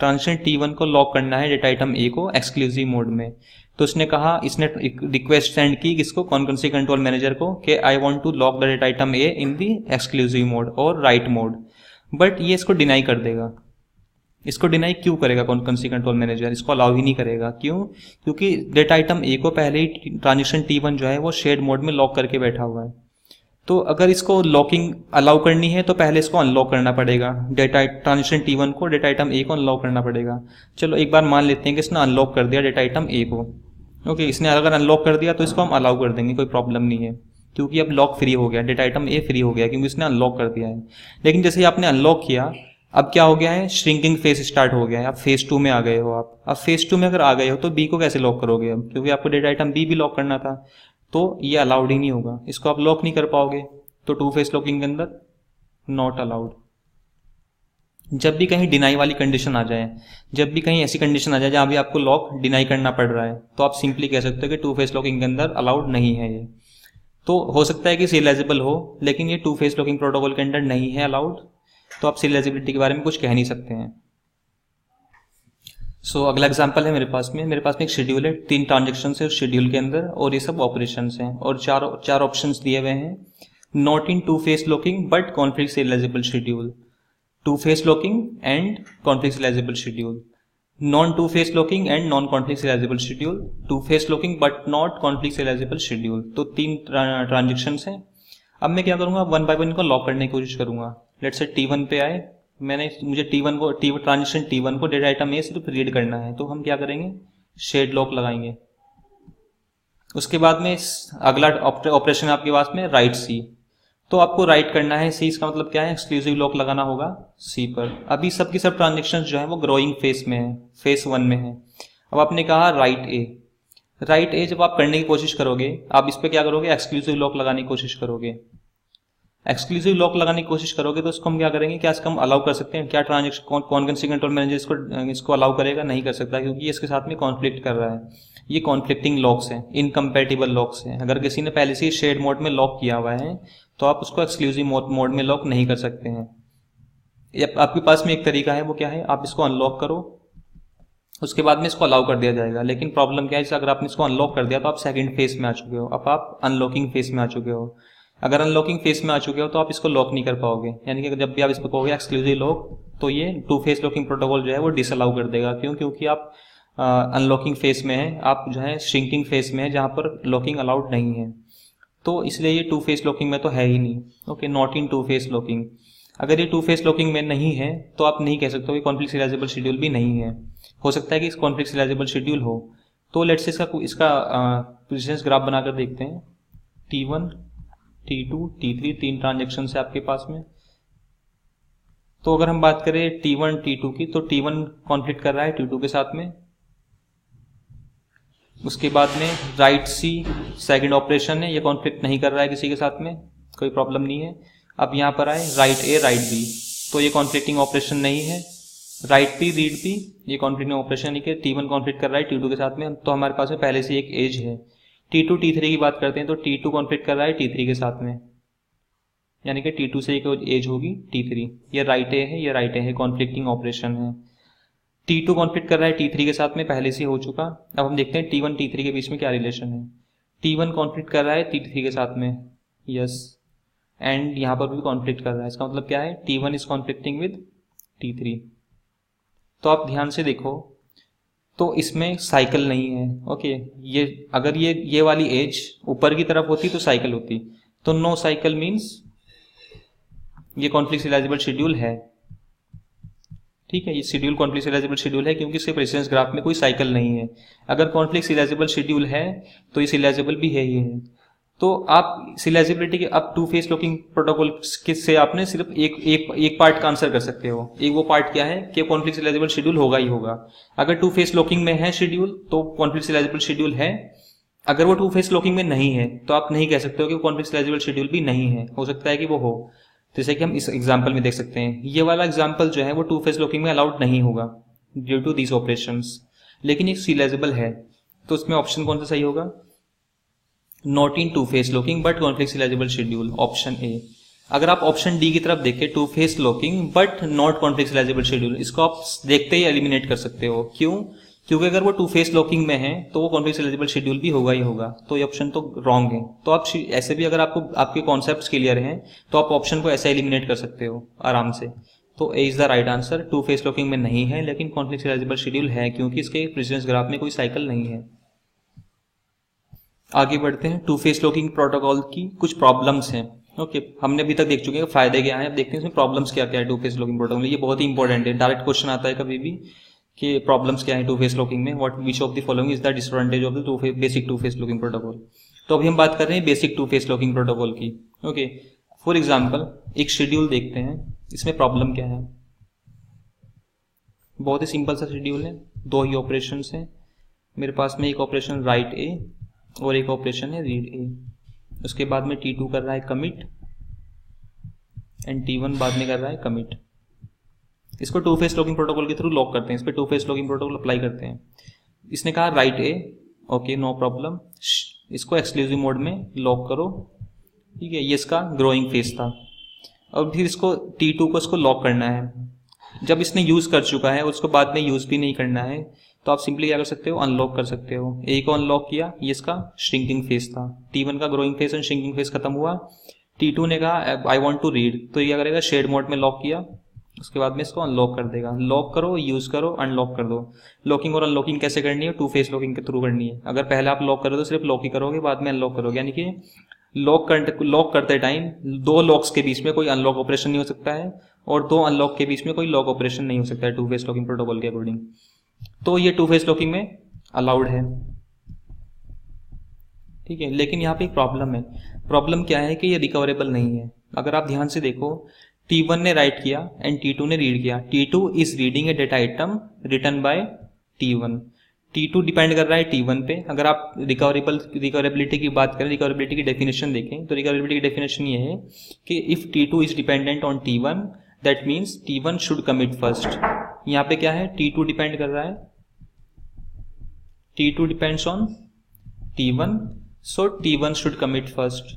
ट्रांजिशन टी वन को लॉक करना है डेटा आइटम ए को एक्सक्लूसिव मोड में। तो उसने कहा, इसने रिक्वेस्ट सेंड की किसको, कॉन्करेंसी कंट्रोल मैनेजर को, कि I want to lock the data item A in the exclusive mode और राइट मोड। बट ये इसको डिनाई कर देगा। इसको डिनाई क्यों करेगा कॉन्करेंसी कंट्रोल मैनेजर, इसको अलाउ ही नहीं करेगा। क्यों? क्योंकि डेटा आइटम ए को पहले ही ट्रांजिशन टी वन जो है वो शेड मोड में लॉक करके बैठा हुआ है। तो अगर इसको लॉकिंग अलाउ करनी है तो पहले इसको अनलॉक करना पड़ेगा, डेटा ट्रांजिशन टी वन को डेटा आइटम ए को अनलॉक करना पड़ेगा। चलो एक बार मान लेते हैं कि इसने अनलॉक कर दिया डेटा आइटम ए को। ओके, इसने अगर अनलॉक कर दिया तो इसको हम अलाउ कर देंगे, कोई प्रॉब्लम नहीं है, क्योंकि अब लॉक फ्री हो गया, डेटा आइटम ए फ्री हो गया क्योंकि इसने अनलॉक कर दिया है। लेकिन जैसे ही आपने अनलॉक किया, अब क्या हो गया है, श्रिंकिंग फेज स्टार्ट हो गया है, आप फेज टू में आ गए हो। आप अब फेज टू में अगर आ गए हो तो बी को कैसे लॉक करोगे अब, क्योंकि आपको डेटा आइटम बी भी लॉक करना था, तो ये अलाउड ही नहीं होगा, इसको आप लॉक नहीं कर पाओगे। तो टू फेज लॉकिंग के अंदर नॉट अलाउड। जब भी कहीं डिनाई वाली कंडीशन आ जाए, जब भी कहीं ऐसी कंडीशन आ जाए जहां भी आपको लॉक डिनाई करना पड़ रहा है, तो आप सिंपली कह सकते हो कि टू फेज लॉकिंग के अंदर अलाउड नहीं है ये। तो हो सकता है कि सीरियलाइजेबल हो, लेकिन ये टू फेज लॉकिंग प्रोटोकॉल के अंदर नहीं है अलाउड, तो आप सीरियलाइजेबिलिटी के बारे में कुछ कह नहीं सकते हैं। सो so, अगला एग्जांपल है मेरे पास में मेरे पास में एक शेड्यूल है, तीन ट्रांजेक्शन है उस शेड्यूल के अंदर, और ये सब ऑपरेशंस हैं, और चार चार ऑप्शंस दिए हुए हैं। Not in two phase locking but conflict serializable schedule, two phase locking and conflict serializable schedule, non two phase locking and non conflict serializable schedule, two phase locking but not conflict serializable schedule. तो तीन transactions हैं। अब मैं क्या करूंगा, one by one इनको lock करने की कोशिश करूंगा। लेट्स से टी वन पे आए, मैंने मुझे टी वन को टी ट्रांजिशन टी वन को डेटा आइटम ए सिर्फ रीड करना है, तो हम क्या करेंगे, शेड लॉक लगाएंगे। उसके बाद में अगला ऑपरेशन है आपके पास में राइट सी, तो आपको राइट करना है सी, इसका मतलब क्या है, एक्सक्लूसिव लॉक लगाना होगा सी पर। अभी सब की सब ट्रांजेक्शंस जो है वो ग्रोइंग फेज में है, फेज वन में है। अब आपने कहा राइट ए, राइट ए जब आप करने की कोशिश करोगे, आप इस पर क्या करोगे, एक्सक्लूसिव लॉक लगाने की कोशिश करोगे। एक्सक्लूसिव लॉक लगाने की कोशिश करोगे तो इसको हम क्या करेंगे, क्या इसको हम अलाउ कर सकते हैं, क्या ट्रांजेक्शन कॉन्करेंसी कंट्रोल मैनेजर इसको इसको अलाउ करेगा, नहीं कर सकता, क्योंकि ये इसके साथ में कॉन्फ्लिक्ट कर रहा है। ये कॉन्फ्लिक्टिंग लॉक्स हैं, इनकम्पैटिबल लॉक्स हैं। अगर किसी ने पहले से ही शेड मोड में लॉक किया हुआ है तो आप उसको एक्सक्लूसिव मोड में लॉक नहीं कर सकते हैं। आपके पास में एक तरीका है, वो क्या है, आप इसको अनलॉक करो, उसके बाद में इसको अलाउ कर दिया जाएगा। लेकिन प्रॉब्लम क्या है, अगर आपने इसको अनलॉक कर दिया तो आप सेकंड फेज में आ चुके हो, अब आप अनलॉकिंग फेज में आ चुके हो। अगर अनलॉकिंग फेज में आ चुके हो तो आप इसको लॉक नहीं कर पाओगे, यानी कि जब भी आप इसको कहोगे एक्सक्लूसिव लॉक, तो ये टू फेज लॉकिंग प्रोटोकॉल जो है वो डिसअलाउ कर देगा। क्यों? क्योंकि आप अनलॉकिंग फेज में है, आप जो है श्रिंकिंग फेज में है जहां पर लॉकिंग अलाउड नहीं है, तो इसलिए ये टू फेज लॉकिंग में तो है ही नहीं। Okay, not in two phase locking. अगर ये टू फेज लॉकिंग में नहीं है तो आप नहीं कह सकते हो कि कॉन्फ्लिक्ट सीरियलाइजेबल शेड्यूल भी नहीं है। हो सकता है कि इस कॉन्फ्लिक्ट सीरियलाइजेबल शेड्यूल हो। तो लेट्स से इसका इसका प्रेसिडेंस ग्राफ बनाकर देखते हैं। T one, T two, T three, तीन ट्रांजेक्शन है आपके पास में। तो अगर हम बात करें टी वन, टी टू की, तो टी वन कॉन्फ्लिक्ट कर रहा है टी टू के साथ में। उसके बाद में राइट सी सेकंड ऑपरेशन है, ये कॉन्फ्लिक्ट नहीं कर रहा है किसी के साथ में, कोई प्रॉब्लम नहीं है। अब यहाँ पर आए राइट ए, राइट बी, तो ये कॉन्फ्लिक्टिंग ऑपरेशन नहीं है। राइट पी, रीड पी, ये कॉन्फ्लिक्टिंग ऑपरेशन नहीं है। टी वन कॉन्फ्लिक्ट कर रहा है टी टू के साथ में, तो हमारे पास में पहले से एक एज है। टी टू, टी थ्री की बात करते हैं तो टी टू कॉन्फ्लिक्ट कर रहा है टी थ्री के साथ में, यानी कि टी टू से एक एज होगी टी थ्री। ये राइट ए है, ये राइट ए है, कॉन्फ्लिक्टिंग ऑपरेशन है। टी टू कॉन्फ्लिक्ट कर रहा है टी थ्री के साथ में, पहले से हो चुका। अब हम देखते हैं टी वन, टी थ्री के बीच में क्या रिलेशन है। टी वन कॉन्फ्लिक्ट कर रहा है टी थ्री के साथ में, यस, एंड यहाँ पर भी कॉन्फ्लिक्ट कर रहा है। इसका मतलब क्या है, T one is conflicting with T three. तो आप ध्यान से देखो तो इसमें साइकिल नहीं है। ओके, ये अगर ये ये वाली एज ऊपर की तरफ होती तो साइकिल होती, तो नो साइकिल मीन्स ये कॉन्फ्लिक्ट सीरियलाइजेबल शेड्यूल है। ठीक है, ये शेड्यूल कॉन्फ्लिक्ट सीरियलाइजेबल शेड्यूल है क्योंकि इसके प्रेसिडेंस ग्राफ में कोई साइकिल नहीं है। अगर कॉन्फ्लिक्ट सीरियलाइजेबल शेड्यूल है तो ये सीरियलाइजेबल भी है ही है। तो आप सीरियलाइजेबिलिटी के अब टू फेज लॉकिंग प्रोटोकॉल से आपने सिर्फ एक एक एक पार्ट का आंसर कर सकते हो। एक वो पार्ट क्या है कि कॉन्फ्लिक्ट सीरियलाइजेबल शेड्यूल होगा ही होगा। अगर टू फेज लॉकिंग में है शेड्यूल तो कॉन्फ्लिक्ट सीरियलाइजेबल शेड्यूल है। अगर वो टू फेज लॉकिंग में नहीं है तो आप नहीं कह सकते हो कि कॉन्फ्लिक्ट सीरियलाइजेबल शेड्यूल भी नहीं है। हो सकता है कि वो हो, जैसे कि हम इस एग्जाम्पल में देख सकते हैं। ये वाला एग्जाम्पल जो है वो टू फेज लॉकिंग में अलाउड नहीं होगा ड्यू टू दीज ऑपरेशंस, लेकिन ये सीरियलाइजेबल है। तो उसमें ऑप्शन कौन सा सही होगा, not in two phase locking but conflict serializable schedule, option A. अगर आप ऑप्शन डी की तरफ देखें, two phase locking but not conflict eligible schedule, इसको आप देखते ही एलिमिनेट कर सकते हो। क्यों? क्योंकि अगर वो टू फेस लॉकिंग में है तो वो कॉन्फ्लिक्ट एलिजिबल शेड्यूल भी होगा ही होगा, तो ये ऑप्शन तो रॉन्ग है। तो आप ऐसे भी अगर आपको आपके कॉन्सेप्ट्स क्लियर हैं तो आप ऑप्शन को ऐसे एलिमिनेट कर सकते हो आराम से। तो A is the right answer, two phase locking में नहीं है लेकिन कॉन्फ्लिक्ट एलिजिबल शेड्यूल है, क्योंकि इसके प्रेसिडेंस ग्राफ में कोई साइकिल नहीं है। आगे बढ़ते हैं, टू फेस लॉकिंग प्रोटोकॉल की कुछ प्रॉब्लम्स हैं। ओके okay, हमने अभी तक देख चुके हैं फायदे क्या है, अब देखते हैं इसमें प्रॉब्लम्स क्या क्या है टू फेस लॉकिंग प्रोटोकॉल। ये बहुत ही इंपॉर्टेंट है, डायरेक्ट क्वेश्चन आता है कभी भी कि प्रॉब्लम्स क्या है टू फेस लॉकिंग में, what which of the following is the disadvantage of the two basic two phase locking protocol. तो अभी हम बात कर रहे हैं basic two phase locking protocol की। ओके, फॉर एग्जाम्पल एक शेड्यूल देखते हैं, इसमें प्रॉब्लम क्या है। बहुत ही सिंपल सा शेड्यूल है, दो ही ऑपरेशन है मेरे पास में, एक ऑपरेशन राइट ए और एक ऑपरेशन है रीड ए। उसके बाद में टी टू कर रहा है कमिट एंड टी वन बाद में कर रहा है कमिट। इसको टू फेस लॉकिंग प्रोटोकॉल के थ्रू लॉक करते हैं, इस पर two phase locking protocol apply करते हैं। इसने कहा write A, okay no problem, इसको एक्सक्लूसिव मोड में लॉक करो, ठीक है, ये इसका ग्रोइंग फेस था। और फिर इसको टी टू को इसको लॉक करना है। जब इसने यूज कर चुका है उसको बाद में यूज भी नहीं करना है, तो आप सिंपली क्या कर सकते हो, अनलॉक कर सकते हो। ए को अनलॉक किया, ये इसका श्रिंकिंग फेस था, टी वन का growing phase and shrinking phase खत्म हुआ। टी टू ने कहा आई वांट टू रीड, तो ये क्या करेगा, शेड मोड में लॉक किया, उसके बाद में इसको अनलॉक कर देगा। लॉक करो, यूज करो, अनलॉक कर दो। लॉकिंग और अनलॉकिंग कैसे करनी है, टू फेस लॉकिंग के थ्रू करनी है। अगर पहले आप लॉक करो तो सिर्फ लॉक ही करोगे, बाद में अनलॉक करोगे, यानी कि लॉक करते लॉक करते टाइम दो लॉक्स के बीच में कोई अनलॉक ऑपरेशन नहीं हो सकता है और दो अनलॉक के बीच में कोई लॉक ऑपरेशन नहीं हो सकता है टू फेस लॉकिंग प्रोटोकॉल के अकॉर्डिंग। तो ये टू फेस लॉकिंग में अलाउड है, ठीक है। लेकिन यहाँ पे एक प्रॉब्लम है। प्रॉब्लम क्या है कि ये रिकवरेबल नहीं है। अगर आप ध्यान से देखो, टी वन ने राइट किया एंड टी टू ने रीड किया। T two is reading a data item written by T one. T two depend कर रहा है टी वन पे। अगर आप रिकवरेबल रिकवरेबिलिटी की बात करें, रिकवरेबिलिटी की डेफिनेशन देखें, तो रिकवरेबिलिटी की डेफिनेशन ये है कि if T two is dependent on T one that means T one should commit first. यहाँ पे क्या है, टी टू डिपेंड कर रहा है, T two depends on T one, so T one should commit first.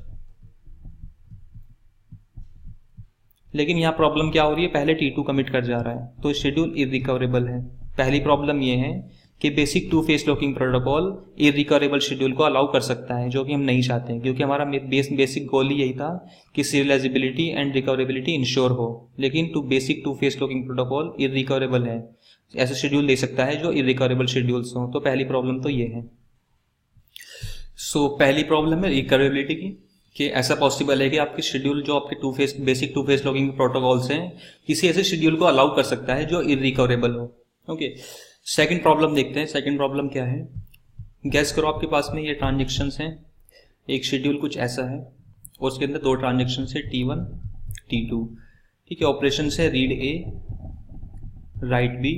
लेकिन यहाँ प्रॉब्लम क्या हो रही है, पहले टी टू कमिट कर जा रहा है, तो शेड्यूल इरिकवरेबल है। पहली प्रॉब्लम ये है कि basic two phase locking protocol irrecoverable schedule को अलाउ कर सकता है, जो कि हम नहीं चाहते हैं, क्योंकि हमारा बेस बेसिक गोल ही यही था कि सीरियलाइजेबिलिटी एंड रिकवरेबिलिटी इंश्योर हो। लेकिन two basic two phase locking protocol irrecoverable है, ऐसा शेड्यूल दे सकता है जो इरिकवरेबल शेड्यूल्स हो। तो पहली प्रॉब्लम तो ये है। सो so, पहली प्रॉब्लम है रिकवरेबिलिटी की, कि ऐसा पॉसिबल है कि आपके शेड्यूल जो आपके two phase basic two phase locking protocols हैं, किसी ऐसे शेड्यूल को अलाउ कर सकता है जो इरिकवरेबल हो। ओके, सेकंड प्रॉब्लम देखते हैं। सेकंड प्रॉब्लम क्या है, गैस करो, आपके पास में ये ट्रांजेक्शन्स हैं। एक शेड्यूल कुछ ऐसा है और उसके अंदर दो ट्रांजेक्शन है, टी वन टी टू, ठीक है। ऑपरेशन है read A, write B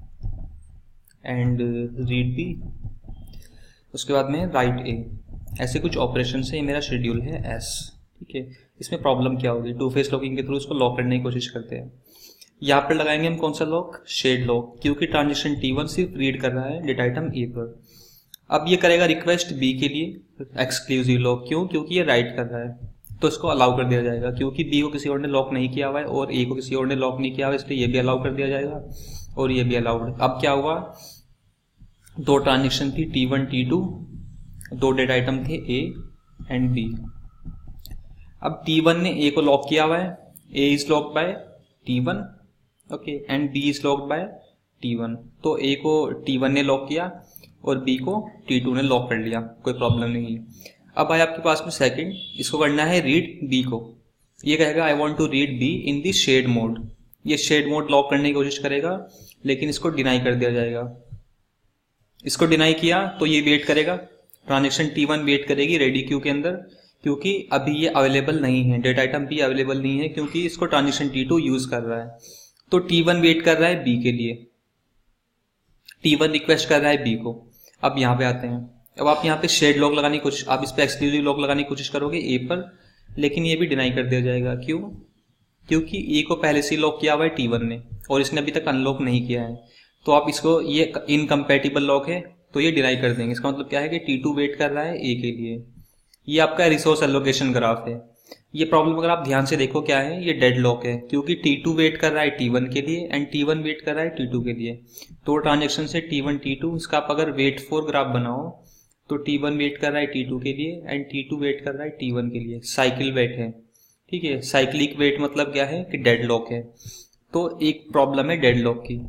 and read B, उसके बाद में राइट ए, ऐसे कुछ ऑपरेशन से। ये मेरा शेड्यूल है एस, ठीक है। इसमें प्रॉब्लम क्या होगी, टू फेस लॉकिंग के थ्रू इसको लॉक करने की कोशिश करते हैं। यहाँ पर लगाएंगे हम कौन सा लॉक, शेड लॉक, क्योंकि ट्रांजेक्शन टी वन सिर्फ रीड कर रहा है डेटा आइटम ए पर। अब ये करेगा रिक्वेस्ट बी के लिए एक्सक्लूसिव लॉक, क्यों, क्योंकि ये राइट कर रहा है, तो इसको अलाउ कर दिया जाएगा। क्योंकि बी को किसी और ने लॉक नहीं किया हुआ है और ए को किसी और ने लॉक नहीं किया हुआ है, इसलिए ये भी अलाउ कर दिया जाएगा और ये भी अलाउड। अब क्या हुआ, दो ट्रांजेक्शन थी टी वन टी टू, दो डेटा आइटम थे ए एंड बी। अब टी वन ने ए को लॉक किया हुआ है, A is locked by T one, okay, and B is locked by T one. तो ए को टी वन ने लॉक किया और बी को टी टू ने लॉक कर लिया, कोई प्रॉब्लम नहीं है। अब आया आपके पास में सेकंड, इसको करना है रीड बी को। ये कहेगा I want to read B in the shared mode. ये शेड मोड लॉक करने की कोशिश करेगा, लेकिन इसको डिनाई कर दिया जाएगा। इसको डिनाई किया तो ये वेट करेगा, ट्रांजेक्शन टी वन वेट करेगी रेडी क्यू के अंदर, क्योंकि अभी ये अवेलेबल नहीं है, डेटा आइटम भी अवेलेबल नहीं है, क्योंकि इसको ट्रांजेक्शन टी टू यूज कर रहा है। तो टी वन वेट कर रहा है बी के लिए, टी वन रिक्वेस्ट कर रहा है बी को। अब यहाँ पे आते हैं, अब आप यहाँ पे शेड लॉक लगाने की कोशिश, आप इस पे एक्सक्लूसिव लॉक लगाने की कोशिश करोगे ए पर, लेकिन ये भी डिनाई कर दिया जाएगा। क्यों, क्योंकि ए को पहले से लॉक किया हुआ है टी वन ने और इसने अभी तक अनलॉक नहीं किया है। तो आप इसको, ये इनकम्पैटिबल लॉक है, तो ये डिनाई कर देंगे। इसका मतलब क्या है कि टी टू वेट कर रहा है ए के लिए। ये आपका रिसोर्स एलोकेशन ग्राफ है। ये प्रॉब्लम अगर आप ध्यान से देखो क्या है, ये डेड लॉक है क्योंकि टी टू वेट कर रहा है टी वन के लिए एंड टी वन वेट कर रहा है टी टू के लिए। तो transaction say T one T to, इसका आप अगर वेट फोर ग्राफ बनाओ तो टी वन वेट कर रहा है टी टू के लिए एंड टी टू वेट कर रहा है टी वन के लिए। साइकिल वेट है, ठीक है। साइक्लिक वेट मतलब क्या है कि डेड लॉक है। तो एक प्रॉब्लम है डेड लॉक की।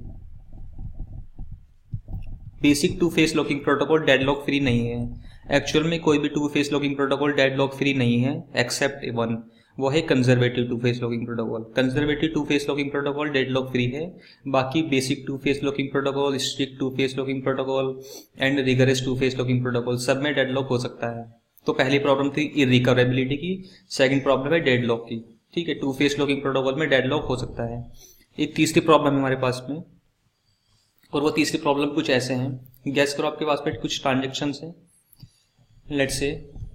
Basic two phase locking protocol deadlock free नहीं है। एक्चुअल में कोई भी two phase locking protocol deadlock free नहीं है एक्सेप्ट वन, वो है conservative two phase locking protocol. Conservative two phase locking protocol deadlock free है। बाकी basic two phase locking protocol, strict two phase locking protocol and rigorous two phase locking protocol सब में deadlock हो सकता है। तो पहली problem थी इरिकवरेबिलिटी की, सेकंड प्रॉब्लम है डेड लॉक की, ठीक है। टू फेस लॉकिंग प्रोटोकॉल में डेड लॉक हो सकता है। एक तीसरी प्रॉब्लम है हमारे पास में, और वो तीसरी प्रॉब्लम कुछ ऐसे हैं। गैस करो आपके पास में कुछ ट्रांजेक्शन है, लेट्स से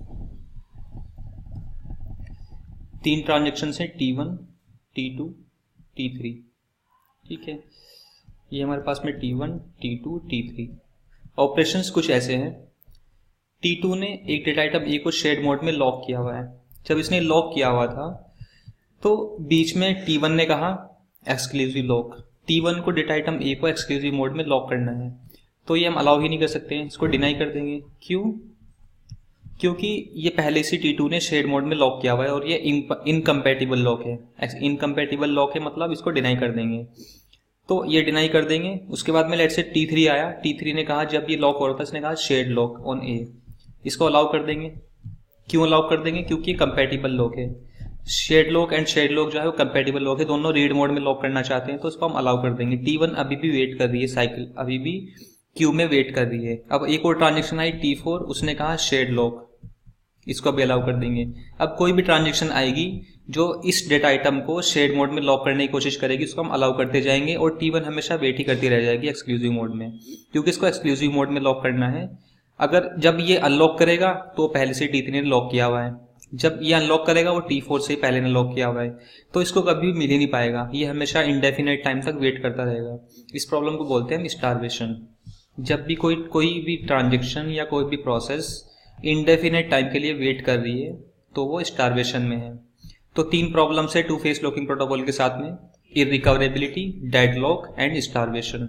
तीन ट्रांजेक्शन है T one, T two, T three, ठीक है। ये हमारे पास में T one, T two, T three. Operations कुछ ऐसे हैं। टी टू ने एक डेटा आइटम ए को शेड मोड में लॉक किया हुआ है। जब इसने लॉक किया हुआ था तो बीच में टी वन ने कहा एक्सक्लूसिव लॉक, टी वन को डेटा आइटम ए को एक्सक्लूसिव मोड में लॉक करना है। तो ये हम अलाउ ही नहीं कर सकते हैं, इसको डिनाई कर देंगे। क्यों? क्योंकि ये पहले से टी टू ने शेड मोड में लॉक किया हुआ है और ये इनकम्पैटिबल लॉक है। इनकम्पैटिबल लॉक है मतलब इसको डिनाई कर देंगे। तो ये डिनाई कर देंगे। उसके बाद में लेट्स से टी थ्री आया, टी थ्री ने कहा जब ये लॉक हो रहा था इसने कहा शेड लॉक ऑन ए, इसको अलाउ कर देंगे। क्यों अलाउ कर देंगे? क्योंकि ये कंपैटिबल लॉक है। Shared lock and shared lock जो है वो कंपैटिबल लॉक है, दोनों रीड मोड में लॉक करना चाहते हैं तो इसको हम अलाउ कर देंगे। टी वन अभी भी वेट कर रही है, साइकिल अभी भी क्यू में वेट कर रही है। अब एक और ट्रांजेक्शन आई टी फोर, उसने कहा शेड लॉक, इसको भी अलाउ कर देंगे। अब कोई भी ट्रांजेक्शन आएगी जो इस डेटा आइटम को शेड मोड में लॉक करने की कोशिश करेगी, उसको हम अलाउ करते जाएंगे और टी वन हमेशा वेट ही करती रह जाएगी एक्सक्लूसिव मोड में, क्योंकि इसको एक्सक्लूसिव मोड में लॉक करना है। अगर जब ये अनलॉक करेगा तो पहले से टी थ्री ने लॉक किया हुआ है, जब ये अनलॉक करेगा वो टी फोर से पहले ने लॉक किया हुआ है, तो इसको कभी भी मिल ही नहीं पाएगा। ये हमेशा इंडेफिनेट टाइम तक वेट करता रहेगा। इस प्रॉब्लम को बोलते हैं हम स्टारवेशन। जब भी कोई कोई भी ट्रांजेक्शन या कोई भी प्रोसेस इंडेफिनेट टाइम के लिए वेट कर रही है तो वो स्टारवेशन में है। तो तीन प्रॉब्लम्स है टू फेस लॉकिंग प्रोटोकॉल के साथ में, इररिकवरेबिलिटी, डेडलॉक एंड स्टारवेशन।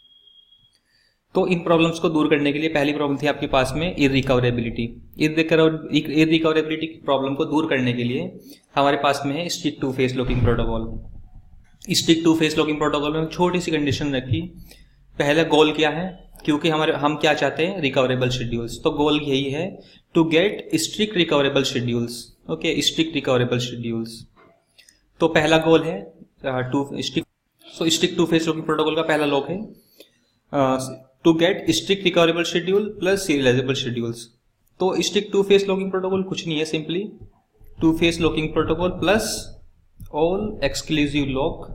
तो इन प्रॉब्लम्स को दूर करने के लिए पहली प्रॉब्लम थी आपके पास में इररिकवरेबिलिटी। इररिकवरेबिलिटी की प्रॉब्लम को दूर करने के लिए हमारे पास में है strict two phase locking protocol. Strict two phase locking protocol में छोटी सी कंडीशन रखी। पहला गोल क्या है? क्योंकि हमारे हम क्या चाहते हैं? Recoverable schedules. तो गोल यही है to get strict recoverable schedules. Okay, strict recoverable schedules. तो पहला गोल है to strict so strict two phase locking protocol का पहला लॉक है to get strict recoverable schedule plus serializable schedules. तो strict two phase locking protocol कुछ नहीं है, simply two phase locking protocol plus all exclusive lock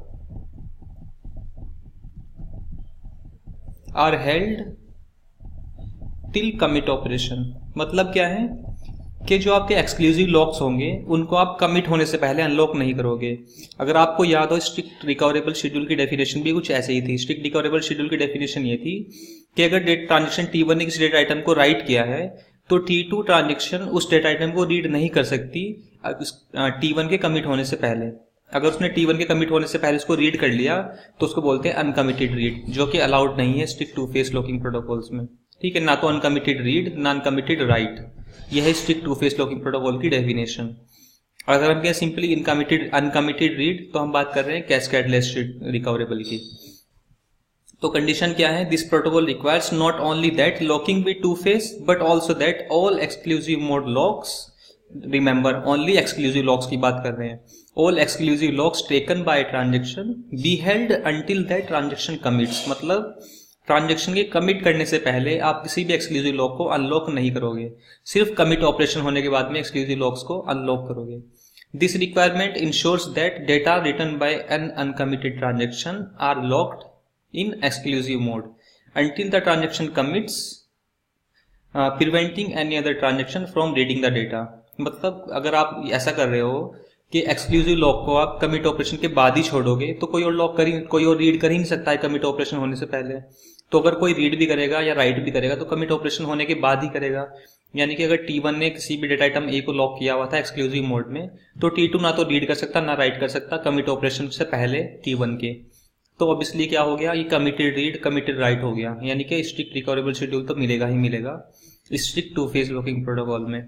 are held till commit operation. मतलब क्या है कि जो आपके एक्सक्लूसिव लॉक्स होंगे उनको आप कमिट होने से पहले अनलॉक नहीं करोगे। अगर आपको याद हो, स्ट्रिक्ट रिकवरेबल शेड्यूल की डेफिनेशन भी कुछ ऐसे ही थी। स्ट्रिक्ट रिकवरेबल शेड्यूल की डेफिनेशन ये थी कि अगर डेट ट्रांजेक्शन टी वन ने किसी डेटा आइटम को राइट किया है तो टी टू ट्रांजेक्शन उस डेटा आइटम को रीड नहीं कर सकती टी वन के कमिट होने से पहले। अगर उसने टी वन के कमिट होने से पहले उसको रीड कर लिया तो उसको बोलते हैं अनकमिटेड रीड, जो कि अलाउड नहीं है strict two phase locking protocols में। ठीक है, ना तो अनकमिटेड रीड ना अनकमिटेड राइट। यह है strict two phase locking protocol की डेफिनेशन। अगर हम कहें सिंपली इनकमिटेड अनकमिटेड रीड तो हम बात कर रहे हैं कैस्केडलेस रिकवरेबल की। तो कंडीशन क्या है? This protocol requires not only that locking be two phase but also that all exclusive mode locks, remember only exclusive locks की बात कर रहे हैं, all exclusive locks taken by transaction be held until that transaction commits. मतलब transaction के commit करने से पहले आप किसी भी एक्सक्लूसिव लॉक को अनलॉक नहीं करोगे, सिर्फ कमिट ऑपरेशन होने के बाद में एक्सक्लूसिव लॉक्स को अनलॉक करोगे। This requirement ensures that data written by an uncommitted transaction are locked in exclusive mode until the transaction commits, preventing any other transaction from reading the data. मतलब अगर आप ऐसा कर रहे हो कि एक्सक्लूसिव लॉक को आप कमिट ऑपरेशन के बाद ही छोड़ोगे तो कोई और लॉक कर ही कोई और रीड कर ही नहीं सकता है कमिट ऑपरेशन होने से पहले। तो अगर कोई रीड भी करेगा या राइट भी करेगा तो कमिट ऑपरेशन होने के बाद ही करेगा। यानी कि अगर टी वन ने किसी भी डेटा आइटम ए को लॉक किया हुआ था एक्सक्लूसिव मोड में, तो टी टू ना तो रीड कर सकता ना राइट कर सकता कमिट ऑपरेशन से पहले टी वन के। तो ऑब्वियसली क्या हो गया, ये कमिटेड रीड कमिटेड राइट हो गया, यानी कि स्ट्रिक्ट रिकवरेबल शेड्यूल तो मिलेगा ही मिलेगा strict two phase locking protocol में।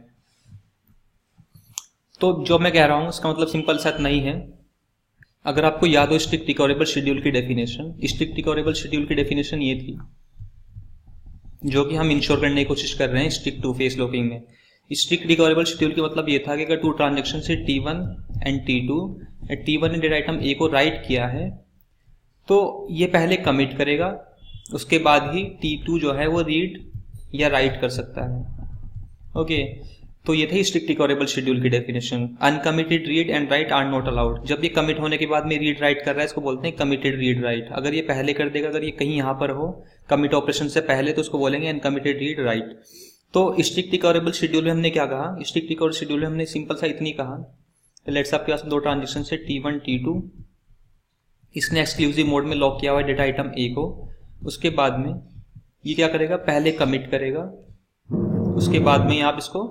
तो जो मैं कह रहा हूं उसका मतलब सिंपल सा इतना ही है। अगर आपको याद हो स्ट्रिक्ट रिकवरेबल शेड्यूल की डेफिनेशन, स्ट्रिक्ट रिकवरेबल शेड्यूल की डेफिनेशन ये थी जो कि हम इंश्योर करने की कोशिश कर रहे हैं स्ट्रिक्ट टू फेज लॉकिंग में। स्ट्रिक्ट रिकवरेबल शेड्यूल का मतलब ये था कि अगर two transaction say T one and T two, T one ने डेटा आइटम ए को राइट किया है तो ये पहले कमिट करेगा, उसके बाद ही टी टू जो है वो रीड या राइट कर सकता है। ओके, तो ये थे स्ट्रिक्ट रिकवरेबल शेड्यूल की definition. Uncommitted read and write are not allowed. जब ये कमिट होने के बाद में रीड राइट कर रहा है इसको बोलते हैं कमिटेड रीड राइट। अगर ये पहले कर देगा, अगर ये कहीं यहाँ पर हो कमिट ऑपरेशन से पहले, तो उसको बोलेंगे अनकमिटेड रीड राइट। तो स्ट्रिक्ट रिकवरेबल शेड्यूल में हमने क्या कहा, स्ट्रिक्ट रिकवरेबल शेड्यूल में हमने सिंपल सा इतनी कहा, लेट्स आपके पास दो transaction say T one T two, इसने एक्सक्लूसिव मोड में लॉक किया हुआ है डेटा आइटम ए को। उसके बाद में ये क्या करेगा, पहले कमिट करेगा, उसके बाद में आप इसको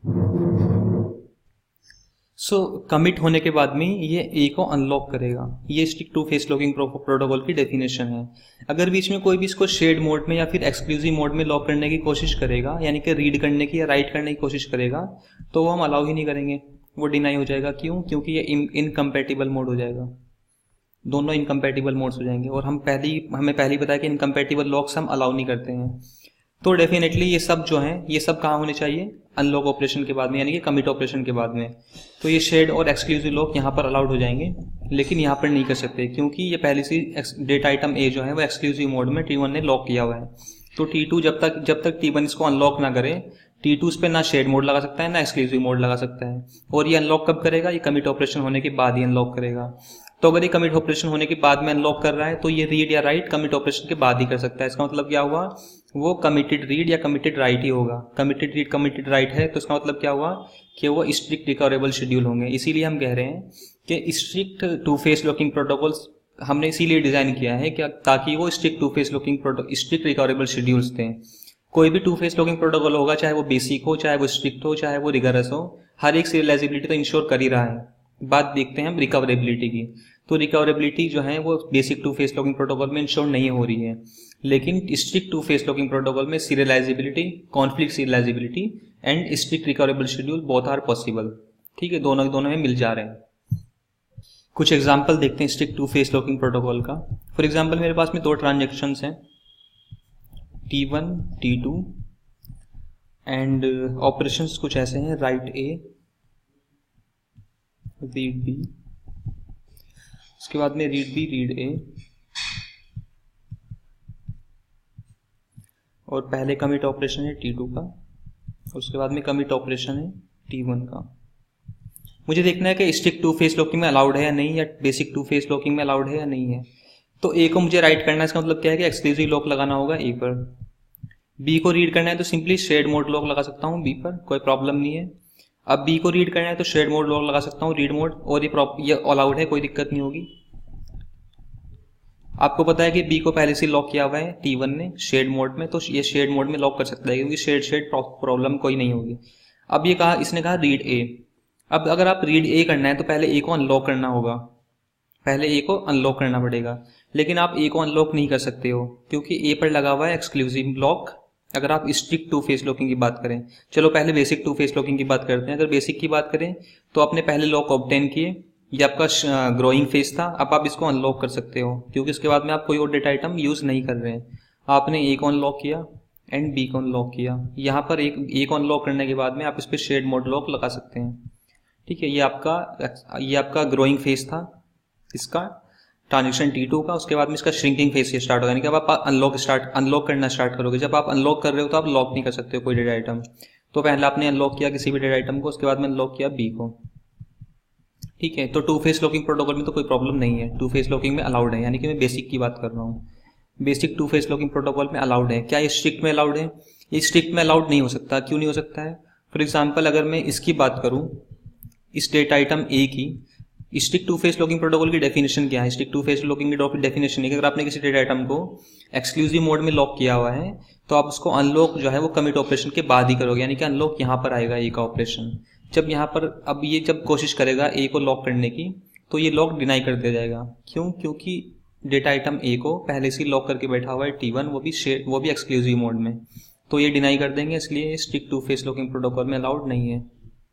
सो so, कमिट होने के बाद में ये ए को अनलॉक करेगा। ये strict two phase locking protocol की डेफिनेशन है। अगर बीच में कोई भी इसको शेड मोड में या फिर एक्सक्लूसिव मोड में लॉक करने की कोशिश करेगा, यानी कि रीड करने की या राइट करने की कोशिश करेगा, तो वो हम अलाउ ही नहीं करेंगे, वो डिनाई हो जाएगा। क्यों? क्योंकि ये इनकम्पैटिबल मोड हो जाएगा, दोनों इनकम्पैटिबल मोड्स हो जाएंगे, और हम पहली हमें पहले ही बताया कि इनकम्पैटिबल लॉक्स हम अलाउ नहीं करते हैं। तो डेफिनेटली ये सब जो हैं ये सब कहाँ होने चाहिए, अनलॉक ऑपरेशन के बाद में, यानी कि कमिट ऑपरेशन के बाद में। तो ये शेड और एक्सक्लूसिव लॉक यहाँ पर अलाउड हो जाएंगे, लेकिन यहाँ पर नहीं कर सकते क्योंकि ये पहले से डेटा आइटम ए जो है वो एक्सक्लूसिव मोड में टी वन ने लॉक किया हुआ है। तो टी टू जब तक जब तक टी वन इसको अनलॉक ना करे, टी टू इस पर ना शेड मोड लगा सकता है ना एक्सक्लूसिव मोड लगा सकता है। और ये अनलॉक कब करेगा, ये कमिट ऑपरेशन होने के बाद ही अनलॉक करेगा। तो अगर ये कमिट ऑपरेशन होने के बाद में अनलॉक कर रहा है तो ये रीड या राइट कमिट ऑपरेशन के बाद ही कर सकता है। इसका मतलब क्या हुआ, वो कमिटेड रीड या कमिटेड राइट ही होगा। कमिटेड रीड कमिटेड राइट है तो इसका मतलब क्या हुआ कि वो स्ट्रिक्ट रिकवरेबल शेड्यूल होंगे। इसीलिए हम कह रहे हैं कि strict two phase locking protocols हमने इसीलिए डिजाइन किया है कि ताकि वो strict two phase locking strict recoverable schedules थे। कोई भी टू फेज लॉकिंग प्रोटोकॉल होगा, चाहे वो बेसिक हो, चाहे वो स्ट्रिक्ट हो, चाहे वो रिगरस हो, हर एक सीरियलाइजेबिलिटी तो इंश्योर कर ही रहा है। बात देखते हैं हम रिकवरेबिलिटी की। तो रिकवरेबिलिटी जो है वो basic two phase locking protocol में इंश्योर नहीं हो रही है, लेकिन strict two phase locking protocol में serializability, conflict serializability and strict recoverable schedule both are possible. ठीक है, दोनों दोनों में मिल जा रहे हैं। कुछ एग्जांपल देखते हैं strict two phase locking protocol का। फॉर एग्जांपल मेरे पास में दो ट्रांजेक्शन्स हैं T one T two and operations कुछ ऐसे हैं, राइट ए रीड बी, उसके बाद में रीड बी रीड ए, और पहले कमिट ऑपरेशन है टी टू का, उसके बाद में कमिट ऑपरेशन है टी वन का। मुझे देखना है कि स्ट्रिक्ट टू फेज लॉकिंग में अलाउड है या नहीं, या बेसिक टू फेज लॉकिंग में अलाउड है या नहीं है। तो ए को मुझे राइट करना है, इसका मतलब क्या है कि एक्सक्लूसिव लॉक लगाना होगा ए पर। बी को रीड करना है तो सिंपली शेड मोड लॉक लगा सकता हूँ बी पर, कोई प्रॉब्लम नहीं है। अब बी को रीड करना है तो शेड मोड लॉक लगा सकता हूँ रीड मोड, और ये ये अलाउड है, कोई दिक्कत नहीं होगी। आपको पता है कि बी को पहले से लॉक किया हुआ है टी वन ने शेड मोड में, तो ये शेड मोड में लॉक कर सकता है क्योंकि शेड शेड प्रॉब्लम कोई नहीं होगी। अब ये कहा, इसने कहा रीड ए। अब अगर आप रीड ए करना है तो पहले ए को अनलॉक करना होगा, पहले ए को अनलॉक करना पड़ेगा। लेकिन आप ए को अनलॉक नहीं कर सकते हो क्योंकि ए पर लगा हुआ है एक्सक्लूसिव लॉक। अगर आप स्ट्रिक्ट टू फेज लॉकिंग की बात करें, चलो पहले बेसिक टू फेज लॉकिंग की बात करते हैं। अगर बेसिक की बात करें तो आपने पहले लॉक ऑब्टेन किए, ये आपका ग्रोइंग फेज था, अब आप इसको अनलॉक कर सकते हो क्योंकि इसके बाद में आप कोई और डेटा आइटम यूज नहीं कर रहे हैं। आपने ए को अनलॉक किया एंड बी को अनलॉक किया। यहाँ पर एक ए को अनलॉक करने के बाद में आप इस पर शेड मोड लॉक लगा सकते हैं। ठीक है, ये आपका ये आपका ग्रोइंग फेज था इसका ट्रांजेक्शन टी टू का। उसके बाद में इसका श्रिंकिंग फेज से स्टार्ट होगा, यानी कि अब आप अनलॉक स्टार्ट अनलॉक करना स्टार्ट करोगे। जब आप अनलॉक कर रहे हो तो आप लॉक नहीं कर सकते हो कोई डेटा आइटम। तो पहले आपने अनलॉक किया किसी भी डेटा आइटम को, उसके बाद में अनलॉक किया बी को। ठीक है, तो टू फेज लॉकिंग प्रोटोकॉल में तो कोई प्रॉब्लम नहीं है, टू फेज लॉकिंग में अलाउड है, यानी कि मैं बेसिक की बात कर रहा हूँ। Basic two phase locking protocol में अलाउड है। क्या ये स्ट्रिक्ट में अलाउड है? ये स्ट्रिक्ट में अलाउड नहीं हो सकता। क्यों नहीं हो सकता है? फॉर एग्जाम्पल अगर मैं इसकी बात करूँ, इस डेटा आइटम ए की, strict two phase locking protocol की डेफिनेशन क्या है? स्टिक टू फेस लॉकिंग की डेफिनेशन है कि अगर आपने किसी डेटा आइटम को एक्सक्लूसिव मोड में लॉक किया हुआ है तो आप उसको अनलॉक जो है वो कमिट ऑपरेशन के बाद ही करोगे, यानी कि अनलॉक यहाँ पर आएगा ए का ऑपरेशन। जब यहाँ पर अब ये जब कोशिश करेगा ए को लॉक करने की तो ये लॉक डिनाई कर दिया जाएगा। क्यों? क्योंकि डेटा आइटम ए को पहले से लॉक करके बैठा हुआ है टी वन, वो भी शेयर वो भी एक्सक्लूसिव मोड में, तो ये डिनाई कर देंगे, इसलिए strict two phase locking protocol में अलाउड नहीं है।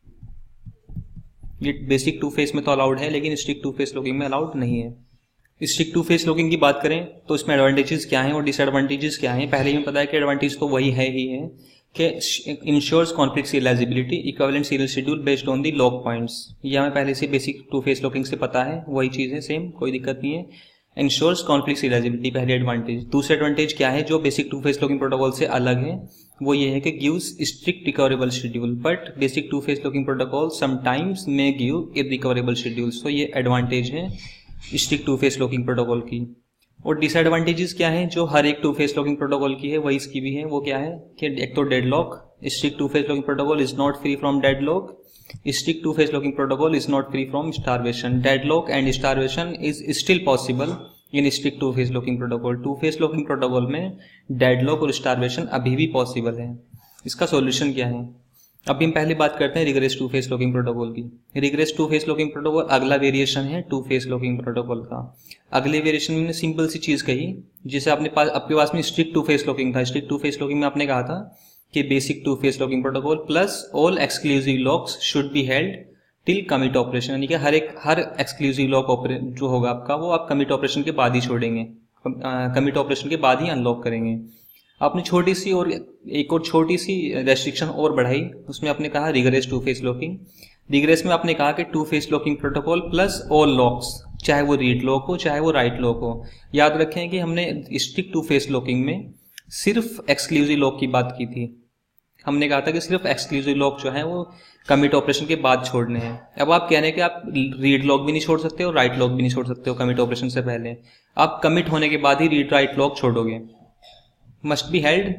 ये बेसिक टू फेस में तो अलाउड है लेकिन स्टिक टू फेस लॉकिंग में अलाउड नहीं है। स्टिक टू फेस लॉकिंग की बात करें तो इसमें एडवांटेजेस क्या हैं और डिसएडवांटेजेस क्या हैं? पहले ही हमें पता है कि एडवांटेज तो वही है ही है कि ensures conflict serializability, equivalent serial schedule based on the lock points. ये हमें पहले से बेसिक टू फेस लॉकिंग से पता है, वही चीज़ है, सेम, कोई दिक्कत नहीं है। इंश्योर्स कॉन्फ्लिक्ट सीरियलाइजेबिलिटी पहले एडवांटेज। दूसरा एडवांटेज क्या है जो basic two phase locking protocol से अलग है? वो ये है कि gives strict recoverable schedule, but basic two phase locking protocol sometimes में गिव इररिकवरेबल शेड्यूल्स। तो ये एडवांटेज है strict two phase locking protocol की। और डिसएडवांटेजेस क्या है जो हर एक टू फेस लॉकिंग प्रोटोकॉल की है वही इसकी भी है? वो क्या है कि एक तो deadlock, strict two phase locking protocol is not free from deadlock, strict two phase locking protocol is not free from starvation. Deadlock and starvation is still possible in strict two phase locking protocol. Two phase locking protocol में deadlock और starvation अभी भी possible है। इसका solution क्या है? अभी हम पहले बात करते हैं rigorous two phase locking protocol की। Rigorous two phase locking protocol अगला वेरिएशन है टू फेस लॉकिंग प्रोटोकॉल का। अगले वेरिएशन में सिंपल सी चीज कही, जिसे आपने पास आपके पास में स्ट्रिक्ट टू फेस लॉकिंग था। स्ट्रिक्ट टू फेस लॉकिंग में आपने कहा था कि basic two phase locking protocol plus all exclusive locks should be held till commit operation, यानी कि हर एक हर एक्सक्लूसिव लॉक जो होगा आपका वो आप कमिट ऑपरेशन के बाद ही छोड़ेंगे, कमिट ऑपरेशन के बाद ही अनलॉक करेंगे। आपने छोटी सी और एक और छोटी सी रेस्ट्रिक्शन और बढ़ाई, उसमें आपने कहा rigorous two phase locking. Rigorous में आपने कहा कि two phase locking protocol plus all locks, चाहे वो रीड लॉक हो चाहे वो राइट लॉक हो। याद रखें कि हमने स्ट्रिक्ट टू फेस लॉकिंग में सिर्फ एक्सक्लूसिव लॉक की बात की थी। हमने कहा था कि सिर्फ एक्सक्लूसिव लॉक जो है वो कमिट ऑपरेशन के बाद छोड़ने हैं। अब आप कह रहे हैं कि आप रीड लॉक भी नहीं छोड़ सकते और राइट लॉक भी नहीं छोड़ सकते हो कमिट ऑपरेशन से पहले, आप कमिट होने के बाद ही रीड राइट लॉक छोड़ोगे। Must be held